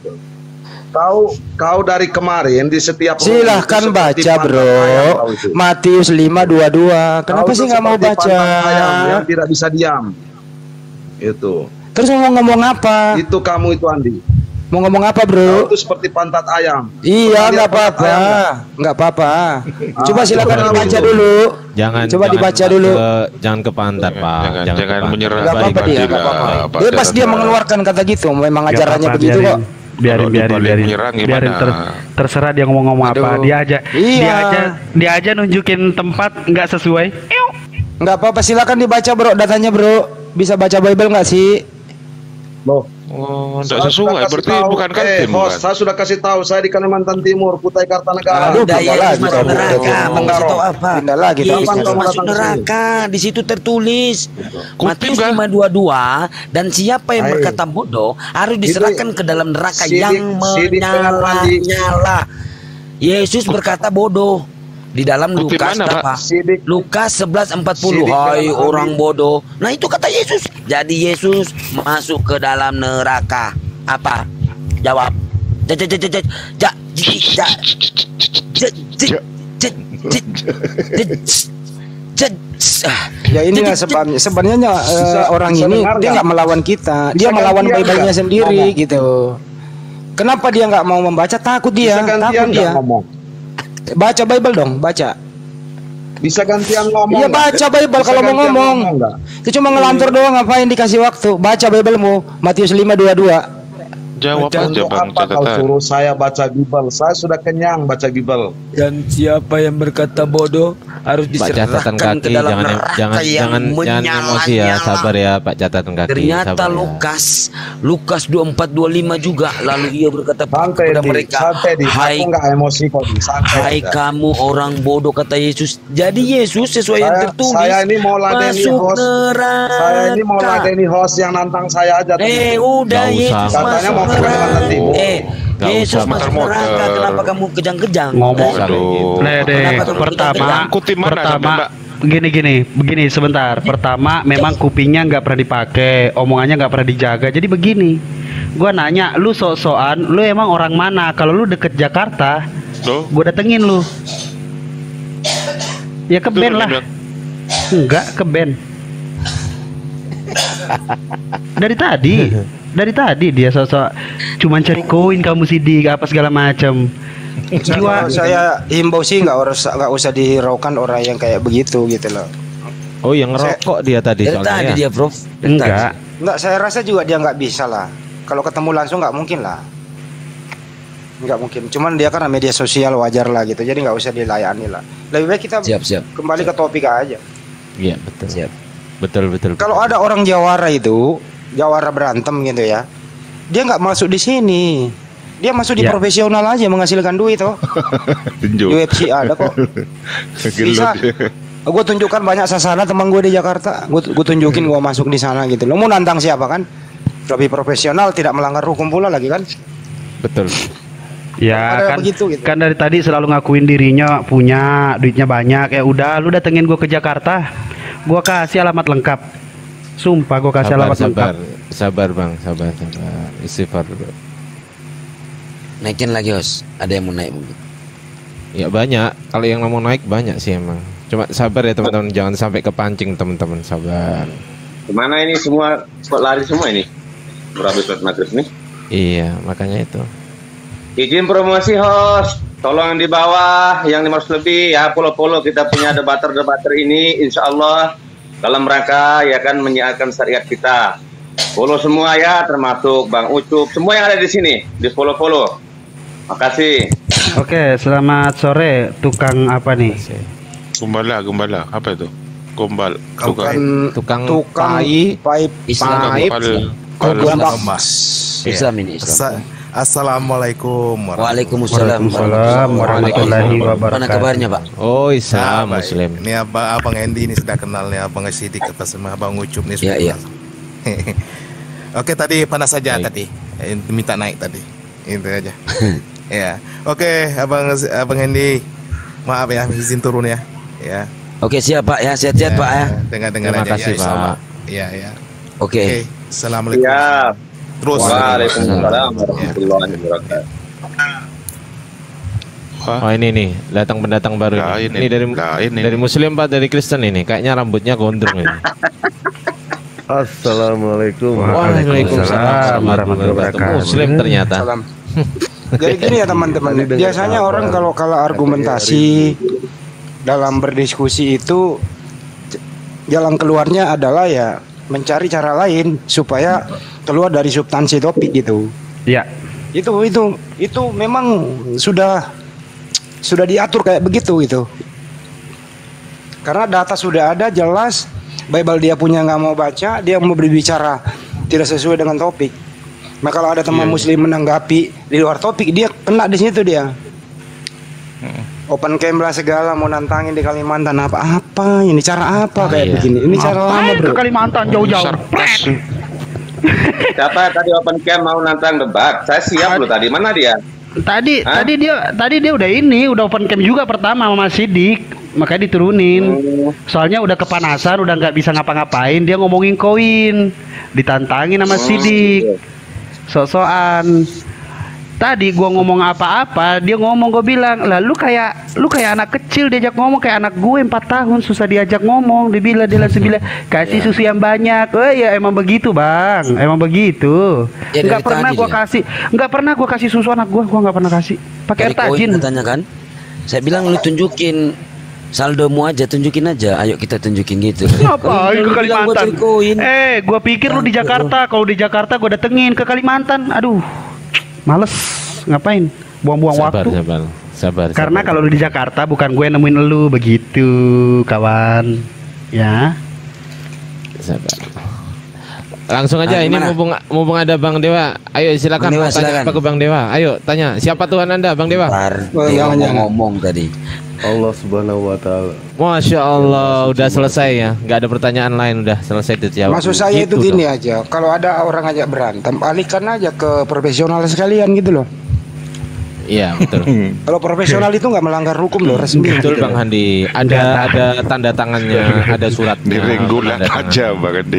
Kau dari kemarin di setiap Silahkan baca, bro. Matius 5:22. Kenapa sih nggak mau baca? Yang tidak bisa diam. Itu. Terus mau ngomong apa? Itu kamu itu Andi. Mau ngomong apa, bro? Kau itu seperti pantat ayam. Iya, nggak apa-apa. Nggak apa-apa. Coba silakan dibaca dulu. Coba dibaca dulu. Jangan ke pantat, Pak. Jangan menyerah. Nggak apa-apa dia, nggak apa-apa. Bebas dia mengeluarkan kata gitu. Memang ajarannya begitu kok. Biarin terserah dia ngomong apa. Dia aja nunjukin tempat nggak sesuai. Nggak apa-apa, silakan dibaca, bro. Datanya, bro. Bisa baca Bible nggak sih? Loh. Oh, tidak sesuai. Berarti bukan Kaltim, bukan? Saya sudah kasih tahu, saya di Kalimantan Timur, Kutai Kartanegara. Aduh, Yesus masuk neraka. Mau kasih tahu apa? Pindah lagi. Yesus masuk neraka. Di situ tertulis Matius 5:22, dan siapa yang berkata bodoh harus diserahkan ke dalam neraka yang menyala-nyala. Yesus berkata bodoh. Di dalam Lukas berapa? Lukas 11:40. Hai orang bodoh. Nah itu kata Yesus. Jadi Yesus masuk ke dalam neraka. Apa? Jawab. Ya inilah sebabnya. Sebenarnya orang ini dia nggak melawan kita. Dia melawan Bible-nya sendiri gitu. Kenapa dia nggak mau membaca? Takut dia. Takut dia. Baca Bible dong, baca. Bisa gantian ngomong. Iya, baca Bible kalau mau ngomong. Itu cuma ngelantur doang, ngapain dikasih waktu? Baca Biblemu, Matius 5:22. Jawab aja, Bang, apa kau suruh saya baca Bible? Saya sudah kenyang baca Bible. Dan siapa yang berkata bodoh harus diserahkan ke dalam neraka yang emosi ya, sabar ya Pak, catatan kaki. Ternyata Lukas 24:25 juga. Lalu ia berkata kepada mereka, hai kamu orang bodoh, kata Yesus. Jadi Yesus sesuai yang tertulis, saya ini mau ladeni host. Saya ini mau ladeni host yang nantang saya aja. Udah Yesus katanya mau Yesus masuk neraka. Kenapa kamu kejang-kejang? Ngomong pertama begini sebentar. Pertama memang kupingnya nggak pernah dipakai, omongannya nggak pernah dijaga. Jadi begini, gua nanya, lu sok-sokan, lu emang orang mana? Kalau lu deket Jakarta, gua datengin lu. Ya ke band lah. Enggak ke band. Dari tadi dia sosok cuman cari koin, kamu sidik apa segala macam. Saya himbau sih nggak usah dihiraukan orang yang kayak begitu gitu loh. Oh, yang ngerokok dia tadi soalnya. Dia, Prof. Enggak, saya rasa juga dia nggak bisa lah. Kalau ketemu langsung nggak mungkin lah. Nggak mungkin. Cuman dia karena media sosial wajar lah gitu. Jadi nggak usah dilayani lah. Lebih baik kita kembali ke topik aja. Iya, betul. Betul. Kalau ada orang Jawara berantem gitu ya, dia nggak masuk di sini, dia masuk di profesional aja menghasilkan duit toh. Di UFC ada kok. Gue tunjukkan banyak sasana teman gue di Jakarta. Gue tunjukin gue masuk di sana gitu. Lo mau nantang siapa kan? Lebih profesional, tidak melanggar hukum pula lagi kan? Betul. Ya kan, begitu, gitu. Kan dari tadi selalu ngakuin dirinya punya duitnya banyak. Ya udah, lu datengin gue ke Jakarta, gue kasih alamat lengkap. Sumpah gue kasih alamat lengkap. Sabar bang, sabar. Istighfar dulu. Naikin lagi Hos, ada yang mau naik mungkin. Ya banyak, kalau yang mau naik banyak sih emang. Cuma sabar ya teman-teman, jangan sampai kepancing teman-teman, sabar. Kemana ini semua, kok lari semua ini? Berhabis maghrib nih. Iya, makanya itu. Izin promosi host, tolong di bawah yang 500 lebih ya, follow kita punya debater ini, insya Allah dalam rangka ya kan menyiarkan syariat kita. Follow semua ya, termasuk Bang Ucup, semua yang ada di sini, di follow. Makasih. Oke, selamat sore, tukang apa nih? Gembala, apa itu? Gombal, tukang Islam ini. Assalamualaikum. Waalaikumsalam warahmatullahi wabarakatuh. Mana kabarnya Pak? Oh Islam Muslim. Ini Abang Endi ini sudah kenal nih, Abang Sidik atas sama Abang Ucup nih sudah. Iya. Oke, tadi panas saja tadi. Minta naik tadi. Itu aja. Ya. Oke, Abang Endi. Maaf ya, izin turun ya. Ya. Oke, siap Pak ya, sehat-sehat Pak ya. Dengar-dengar aja. Terima kasih Pak. Iya. Oke. Assalamualaikum. Siap. Terus. Waalaikumsalam warahmatullahi wabarakatuh. Oh ini nih, pendatang baru ini dari Muslim Pak, dari Kristen ini. Kayaknya rambutnya gondrong ini. Assalamualaikum. Waalaikumsalam warahmatullahi wabarakatuh. Muslim ternyata. Jadi gini ya teman-teman, biasanya orang kalau argumentasi dalam berdiskusi itu jalan keluarnya adalah ya mencari cara lain supaya keluar dari substansi topik gitu. Ya. Itu memang sudah diatur kayak begitu gitu. Karena data sudah ada jelas, Bible dia punya nggak mau baca, dia mau berbicara tidak sesuai dengan topik. Nah kalau ada teman Muslim menanggapi di luar topik, dia kena di situ dia. Open cam lah segala, mau nantangin di Kalimantan apa ini cara apa kayak begini. Ini cara lama bro. Ke Kalimantan jauh-jauh. Siapa tadi open cam mau nantang debat? Saya siap loh tadi. Mana dia? Tadi dia udah open cam juga pertama sama Sidik, makanya diturunin. Soalnya udah kepanasan, udah nggak bisa ngapa-ngapain, dia ngomongin koin, ditantangin sama Sidik. Sok-sokan. Tadi gua ngomong apa-apa, dia ngomong, gua bilang, "Lah lu kayak anak kecil diajak ngomong, kayak anak gue 4 tahun susah diajak ngomong." Dia langsung bilang, "Kasih susu yang banyak." Oh ya emang begitu, Bang. Emang begitu. Enggak pernah gua kasih susu anak gua nggak pernah kasih. Pakai air tajin. Katanya kan. Saya bilang lu tunjukin saldomu aja, tunjukin aja. Ayo kita tunjukin gitu. Ngapain ke Kalimantan? Gua pikir lu di Jakarta. Kalau di Jakarta gua datengin ke Kalimantan. Aduh. Males, ngapain? Buang-buang waktu. Sabar. Karena kalau lu di Jakarta bukan gue nemuin lu begitu, kawan. Ya. Sabar. Langsung aja ini mumpung ada Bang Dewa. Ayo silakan mau tanya apa ke Bang Dewa. Ayo tanya, siapa Tuhan Anda, Bang Dewa? Ngomong tadi. Allah Subhanahu wa taala. Masya Allah, udah selesai ya. Nggak ada pertanyaan lain, udah selesai dijawab. Maksud saya itu gini aja, kalau ada orang ajak berantem, alihkan aja ke profesional sekalian gitu loh. Iya betul. Kalau profesional itu nggak melanggar hukum loh, resmi. Betul Bang Handi. Ada tanda tangannya, ada suratnya. Direnggulan aja Bang Handi.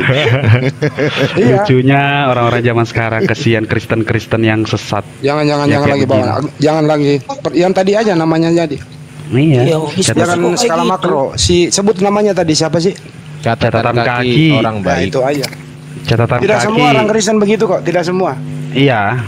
Lucunya orang-orang zaman sekarang, kesian Kristen yang sesat. Jangan lagi bawa. Jangan lagi. Yang tadi aja namanya jadi. Iya. Jangan skala makro. Sebut namanya tadi siapa sih? Catatan kaki orang baik. Nah, itu aja. Catatan tidak kaki. Semua orang Kristen begitu kok, tidak semua. Iya.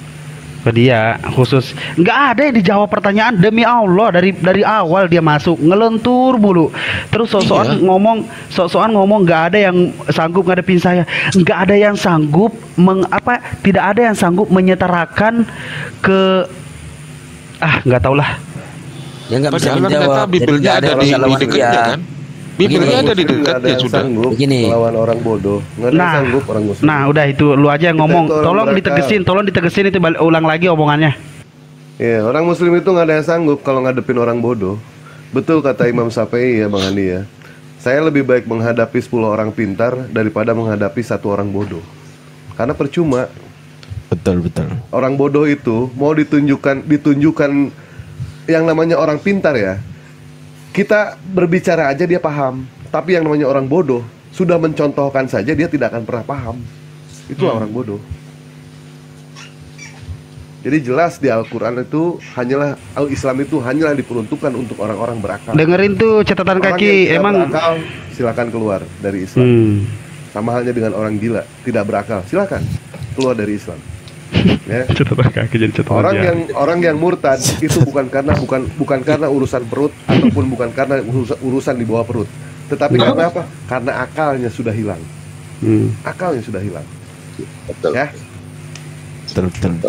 Dia khusus nggak ada yang dijawab pertanyaan, demi Allah dari awal dia masuk ngelentur mulu, terus sok-sokan ngomong nggak ada yang sanggup ngadepin saya, nggak ada yang sanggup tidak ada yang sanggup menyetarakan ke nggak tau lah. Ya nggak bisa menjawab. Bibelnya ada di dekatnya kan? Bibelnya ada di dekatnya sudah. Begini. Melawan orang bodoh. Sanggup orang Muslim. Nah, udah itu lu aja yang ngomong. Tolong ditegesin itu ulang lagi omongannya. Iya, orang Muslim itu nggak ada yang sanggup kalau ngadepin orang bodoh. Betul kata Imam Syafi'i ya Bang Andi ya. Saya lebih baik menghadapi 10 orang pintar daripada menghadapi 1 orang bodoh. Karena percuma. Betul. Orang bodoh itu mau ditunjukkan yang namanya orang pintar ya. Kita berbicara aja dia paham. Tapi yang namanya orang bodoh sudah mencontohkan saja dia tidak akan pernah paham. Itulah orang bodoh. Jadi jelas di Al-Quran itu Al-Islam itu hanyalah diperuntukkan untuk orang-orang berakal. Dengerin tuh catatan Orang kaki, yang tidak emang berakal, silakan keluar dari Islam. Sama halnya dengan orang gila, tidak berakal, silakan keluar dari Islam. Ya. Catatan kaki jadi catatan Orang yang murtad itu bukan karena urusan perut ataupun bukan karena urusan di bawah perut, tetapi karena apa? Karena akalnya sudah hilang. Akalnya sudah hilang. Betul. Ya. Betul.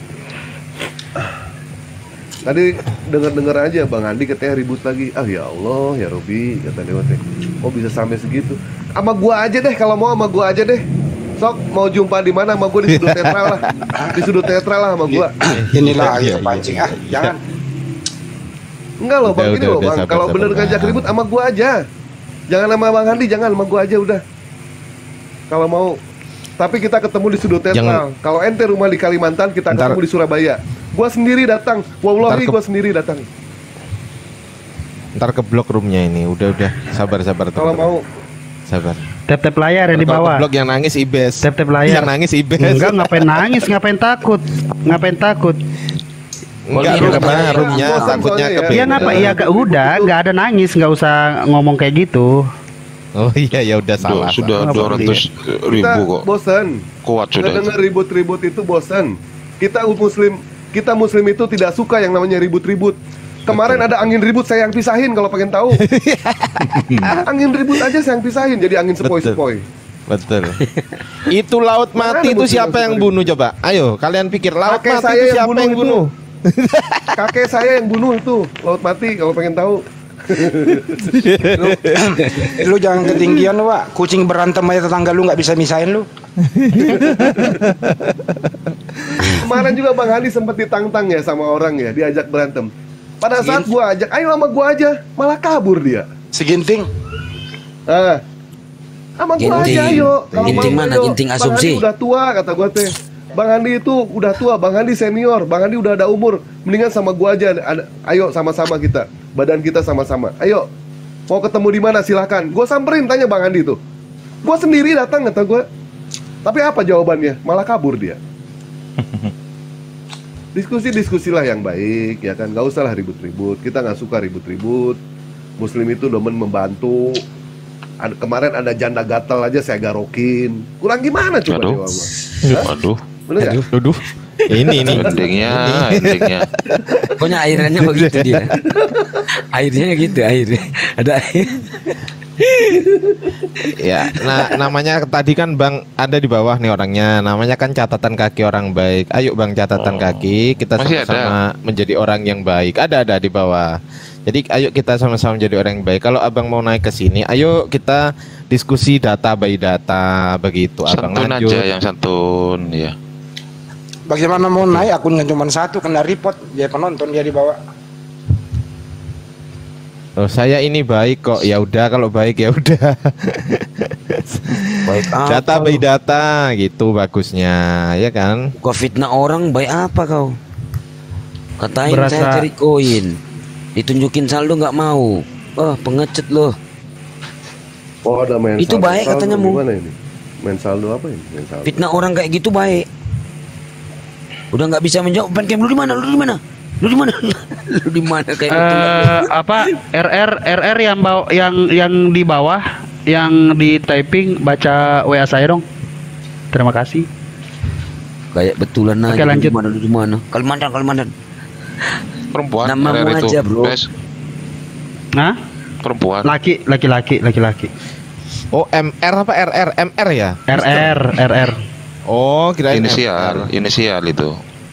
Tadi dengar aja Bang Andi katanya ribut lagi. Ah ya Allah ya Robi kata dia teh. Oh bisa sampai segitu. Sama gua aja deh kalau mau sama gua aja deh. Sok mau jumpa di mana sama gua di sudut teatral lah. Di sudut teatral lah sama gua. Inilah ayo pancing jangan. Enggak loh Bang, ini loh Bang. Kalau bener ngajak ribut sama gua aja. Jangan sama Bang Andi, jangan sama gua aja udah. Kalau mau. Tapi kita ketemu di sudut teatral. Kalau ente rumah di Kalimantan, kita ketemu di Surabaya. Gua sendiri datang. Wallahi gua sendiri datang. Ntar ke blok roomnya ini. Udah. Sabar. Kalau mau. Sabar. Tap layar yang di bawah. Blok yang nangis Ibes. Tap layar. Yang nangis Ibes. Enggak, ngapain nangis? Ngapain takut? Enggak, roomnya takutnya ke. Iya ngapa? Iya udah, nggak ada nangis, nggak usah ngomong kayak gitu. Oh iya ya udah salah. Sudah 200.000 kok. Bosan. Kuat sudah. Dengar ribut-ribut itu bosan. Kita muslim itu tidak suka yang namanya ribut-ribut. Kemarin ada angin ribut saya yang pisahin kalau pengen tahu. Angin ribut aja saya yang pisahin jadi angin sepoi-sepoi. Betul. Itu laut mati itu siapa yang bunuh coba? Ayo kalian pikir laut mati itu siapa yang bunuh? Kakek saya yang bunuh itu laut mati kalau pengen tahu. Lu jangan ketinggian lu, Wak. Kucing berantem aja tetangga lu nggak bisa misahin lu. Kemarin juga Bang Andi sempat ditantang ya sama orang ya, diajak berantem. Pada saat gua ajak, ayo sama gua aja, malah kabur dia. Seginting. Sama gua aja ayo. Ginting mana? Ginting asumsi. Bang Andi udah tua kata gua teh. Bang Andi itu udah tua, Bang Andi senior, Bang Andi udah ada umur. Mendingan sama gua aja, ayo sama-sama kita. Badan kita sama-sama. Ayo. Mau ketemu di mana silahkan. Gua samperin tanya Bang Andi tuh. Gua sendiri datang kata gua. Tapi apa jawabannya? Malah kabur dia. Diskusilah yang baik ya kan. Gak usah lah ribut-ribut. Kita nggak suka ribut-ribut. Muslim itu demen membantu. Kemarin ada janda gatal aja saya garokin. Kurang gimana coba jawabnya? Aduh. Bener gak? Aduh. Ini endingnya. Pokoknya airnya begitu dia. Airnya gitu, ada air. Ya, namanya tadi kan Bang ada di bawah nih orangnya. Namanya kan catatan kaki orang baik. Ayo Bang catatan kaki, kita sama-sama menjadi orang yang baik. Ada di bawah. Jadi ayo kita sama-sama menjadi orang yang baik. Kalau Abang mau naik ke sini, ayo kita diskusi data by data begitu. Abang santun lanjut. Aja yang santun ya. Bagaimana mau naik akunnya cuma satu, kena report dia penonton dia di bawah. Oh, saya ini baik kok. Ya udah kalau baik ya udah. Baik data by data gitu bagusnya, ya kan? Kau fitnah orang baik apa kau? Katain saya cari koin. Ditunjukin saldo nggak mau. Pengecut loh. Oh, ada main itu saldo. Baik katanya mu. Gimana ini? Main saldo apa ini? Main saldo. Fitnah orang kayak gitu baik. Udah nggak bisa menjawab. Pancam lu di mana? Lu di mana kayak apa RR yang di bawah yang di typing baca WA saya dong. Terima kasih. Kayak betulan aja. Oke, lanjut. Lu di mana? Kalimantan. Perempuan. Namamu RR aja, Bro. Hah? Perempuan. Laki-laki. Oh, MR apa RR? MR ya? RR. Oh, kirain inisial itu.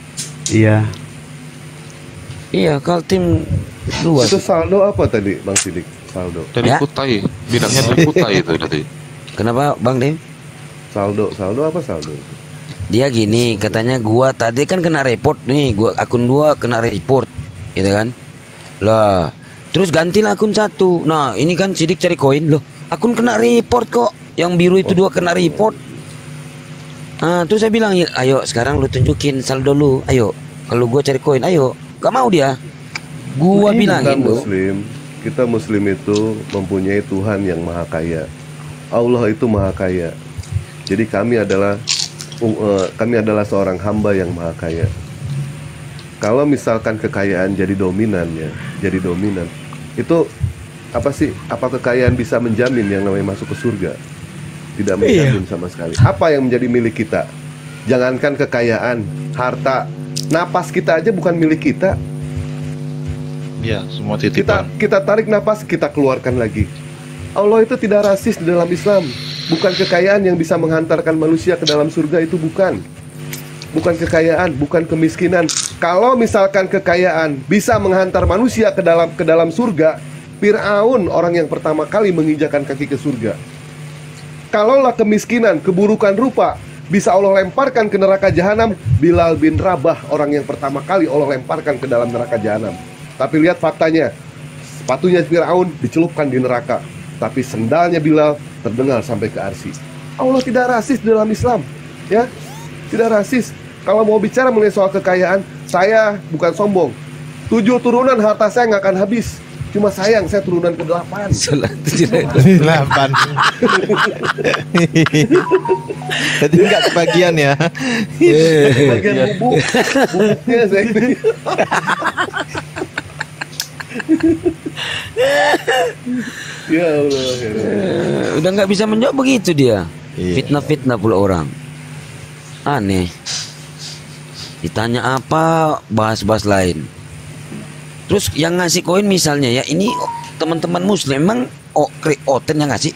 Iya, Kaltim luas. Itu saldo apa tadi, Bang Sidik? Saldo. Dari Kutai, bilangnya dari Kutai itu tadi. Kenapa, Bang Dem? Saldo apa saldo? Dia gini, katanya gua tadi kan kena report nih, akun gua kena report, gitu kan? Lah, Terus gantilah akun satu. Nah ini kan Sidik cari koin loh. Akun kena report kok. Yang biru itu 2 kena report. Terus saya bilang, ayo sekarang lu tunjukin saldo lu. Ayo. Kalau gua cari koin, ayo. Gak mau dia. Gua bilangin kita Muslim itu mempunyai Tuhan yang maha kaya. Allah itu maha kaya. Jadi kami adalah seorang hamba yang maha kaya. Kalau misalkan kekayaan jadi dominan, itu apa sih? Apa kekayaan bisa menjamin yang namanya masuk ke surga? Tidak menjamin sama sekali. Apa yang menjadi milik kita? Jangankan kekayaan, harta, napas kita aja bukan milik kita. Ya, semua titipan. Kita tarik napas, kita keluarkan lagi. Allah itu tidak rasis di dalam Islam. Bukan kekayaan yang bisa menghantarkan manusia ke dalam surga, itu bukan. Bukan kekayaan, bukan kemiskinan. Kalau misalkan kekayaan bisa menghantar manusia ke dalam surga, Fir'aun orang yang pertama kali menginjakan kaki ke surga. Kalaulah kemiskinan, keburukan rupa bisa Allah lemparkan ke neraka jahanam, Bilal bin Rabah orang yang pertama kali Allah lemparkan ke dalam neraka jahanam. Tapi lihat faktanya, sepatunya Fir'aun dicelupkan di neraka, tapi sendalnya Bilal terdengar sampai ke arsy. Allah tidak rasis dalam Islam, ya, tidak rasis. Kalau mau bicara mengenai soal kekayaan, saya bukan sombong. 7 turunan harta saya nggak akan habis. Cuma sayang saya turunan ke-8. 8. Jadi nggak kebagian ya. Bagian bubuknya saya ini. Ya Allah, ya Allah. Udah nggak bisa menjawab begitu dia. Fitnah-fitnah pula orang. Aneh. Ditanya apa, bahas-bahas lain. Terus yang ngasih koin misalnya ya, ini teman-teman Muslim emang Oten yang ngasih?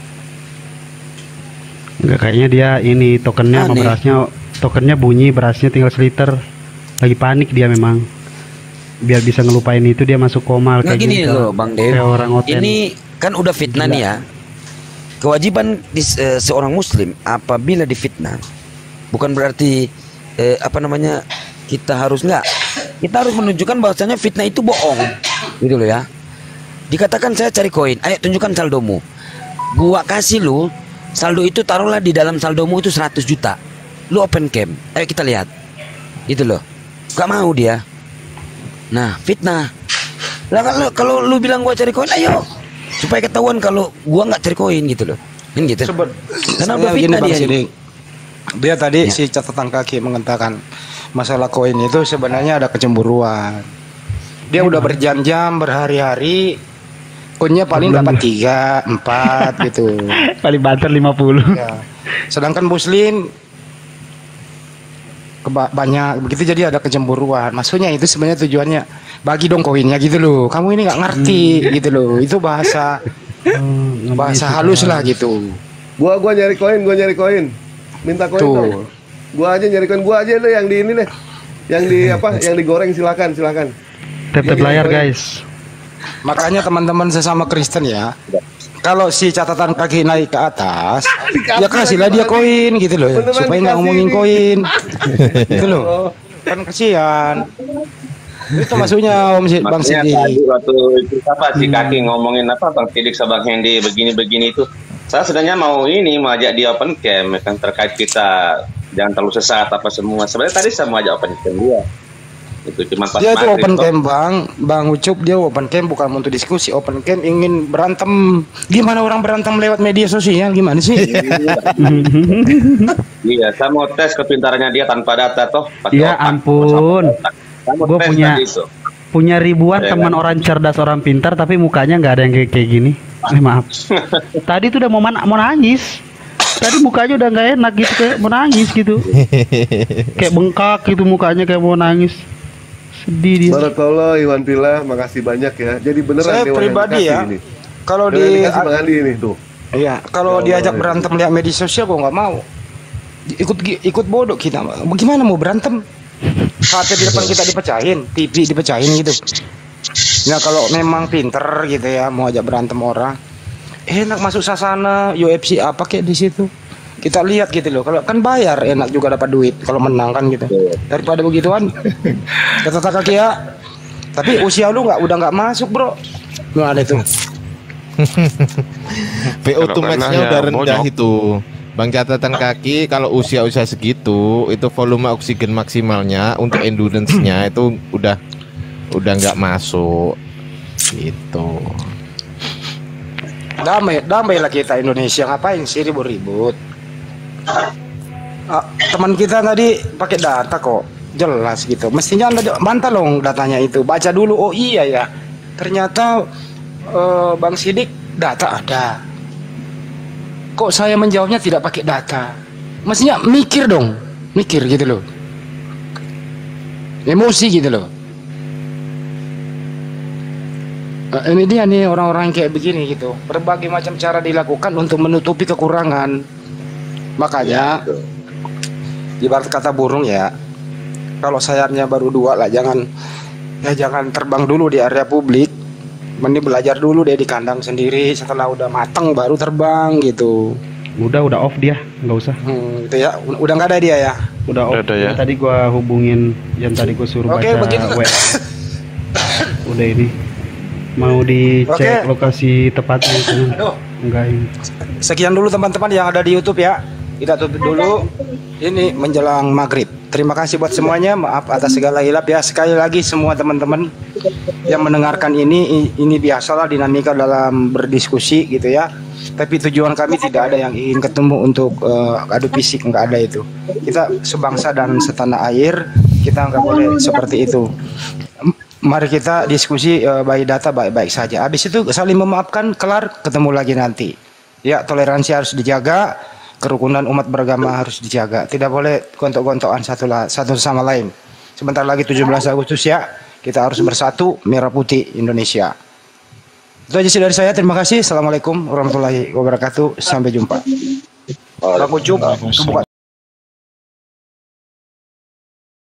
Enggak, kayaknya dia ini tokennya sama berasnya, tokennya bunyi, berasnya tinggal seliter. Lagi panik dia memang. Biar bisa ngelupain itu dia masuk koma kayak gini gitu. Loh Bang Dev, orang Oten. ini kan udah fitnah nih ya. Kewajiban seorang Muslim apabila difitnah bukan berarti kita harus menunjukkan bahwasanya fitnah itu bohong gitu loh ya. Dikatakan saya cari koin, ayo tunjukkan saldomu, gua kasih lu saldo itu, taruhlah di dalam saldomu itu 100 juta, lu open cam, ayo kita lihat gitu loh. Gak mau dia. Nah fitnah lah. Kalau lu bilang gua cari koin, ayo supaya ketahuan kalau gua nggak cari koin gitu loh, kan gitu. Karena udah fitnah dia tadi si catatan kaki mengatakan masalah koin itu sebenarnya ada kecemburuan. Dia udah berjam-jam, berhari-hari, koinnya paling dapat 3, 4 gitu. Paling banter 50. Ya. Sedangkan Muslim banyak begitu, jadi ada kecemburuan. Maksudnya itu sebenarnya tujuannya bagi dong koinnya gitu loh. Kamu ini nggak ngerti gitu loh. Itu bahasa halus lah gitu. Gua nyari koin. Minta koin dong. Gua aja nyari koin, gua aja deh yang di ini deh. Yang di yang digoreng, silakan. Tep layar guys. Makanya teman-teman sesama Kristen ya, kalau si catatan kaki naik ke atas, ya kasihlah dia koin gitu loh, supaya nggak ngomongin koin. Gitu loh. Kan kasihan. Itu maksudnya Bang Sidik. Tadi waktu itu si kaki ngomongin Bang Sidik sama Bang Hendy begini itu. Saya sebenarnya mau ajak dia open cam kan, terkait kita jangan terlalu sesat semua. Sebenarnya tadi saya mau ajak open cam dia. Itu cuma pas dia itu open cam Bang Ucup, dia open cam bukan untuk diskusi, open cam ingin berantem. Gimana orang berantem lewat media sosial, gimana sih? Iya, saya mau tes kepintarannya dia tanpa data toh. Ya ampun. Gue punya ribuan teman orang cerdas, orang pintar, tapi mukanya nggak ada yang kayak gini. Maaf. Tadi tuh udah mau nangis. Tadi mukanya udah nggak enak gitu, kayak mau nangis gitu. Kayak bengkak gitu mukanya, kayak mau nangis. Sedih dia. Barakallah Iwan Pila, makasih banyak ya. Jadi beneran saya pribadi ya. Kalau kalau diajak berantem lihat media sosial gua nggak mau. Ikut bodoh kita. Bagaimana mau berantem? HP di depan kita dipecahin, TV dipecahin gitu. Ya kalau memang pinter gitu ya, mau ajak berantem orang, enak masuk sasana UFC apa kayak di situ. Kita lihat gitu loh. Kalau kan bayar enak juga dapat duit kalau menang kan gitu. Daripada begituan. Kata kaki ya. Tapi usia lu udah nggak masuk, Bro. Nggak ada itu. VO2 max-nya udah rendah itu. Bang, catatan kaki kalau usia-usia segitu itu volume oksigen maksimalnya untuk endurance-nya itu udah nggak masuk gitu. Damai lah kita Indonesia, ngapain sih ribut-ribut? Teman kita tadi pakai data kok, jelas gitu. Mestinya Anda mantap dong datanya itu, baca dulu. Oh iya ya, ternyata Bang Sidik data ada. Kok saya menjawabnya tidak pakai data? Mestinya mikir dong, mikir gitu loh. Emosi gitu loh. Ini dia nih orang-orang kayak begini gitu. Berbagai macam cara dilakukan untuk menutupi kekurangan. Makanya ibarat kata burung ya, kalau sayapnya baru 2 lah, jangan terbang dulu di area publik. Mending belajar dulu deh di kandang sendiri, setelah udah mateng baru terbang gitu. Udah off dia, nggak usah. Gitu ya, udah nggak ada dia ya. Udah off. Ya. Tadi gua hubungin yang tadi gua suruh baca web. Udah ini mau dicek lokasi tepatnya itu. Enggak ini. Sekian dulu teman-teman yang ada di YouTube ya. Kita tutup dulu. Ini menjelang maghrib. Terima kasih buat semuanya. Maaf atas segala hilap ya. Sekali lagi semua teman-teman yang mendengarkan ini biasalah dinamika dalam berdiskusi gitu ya. Tapi tujuan kami tidak ada yang ingin ketemu untuk adu fisik, nggak ada itu. Kita sebangsa dan setanah air, kita nggak boleh seperti itu. Mari kita diskusi by data baik-baik saja. Habis itu saling memaafkan, kelar, ketemu lagi nanti. Ya, toleransi harus dijaga. Kerukunan umat beragama harus dijaga. Tidak boleh gontok-gontokan satu sama lain. Sebentar lagi 17 Agustus ya. Kita harus bersatu, merah putih Indonesia. Itu aja sih dari saya. Terima kasih. Assalamualaikum warahmatullahi wabarakatuh. Sampai jumpa. Bang Ucup,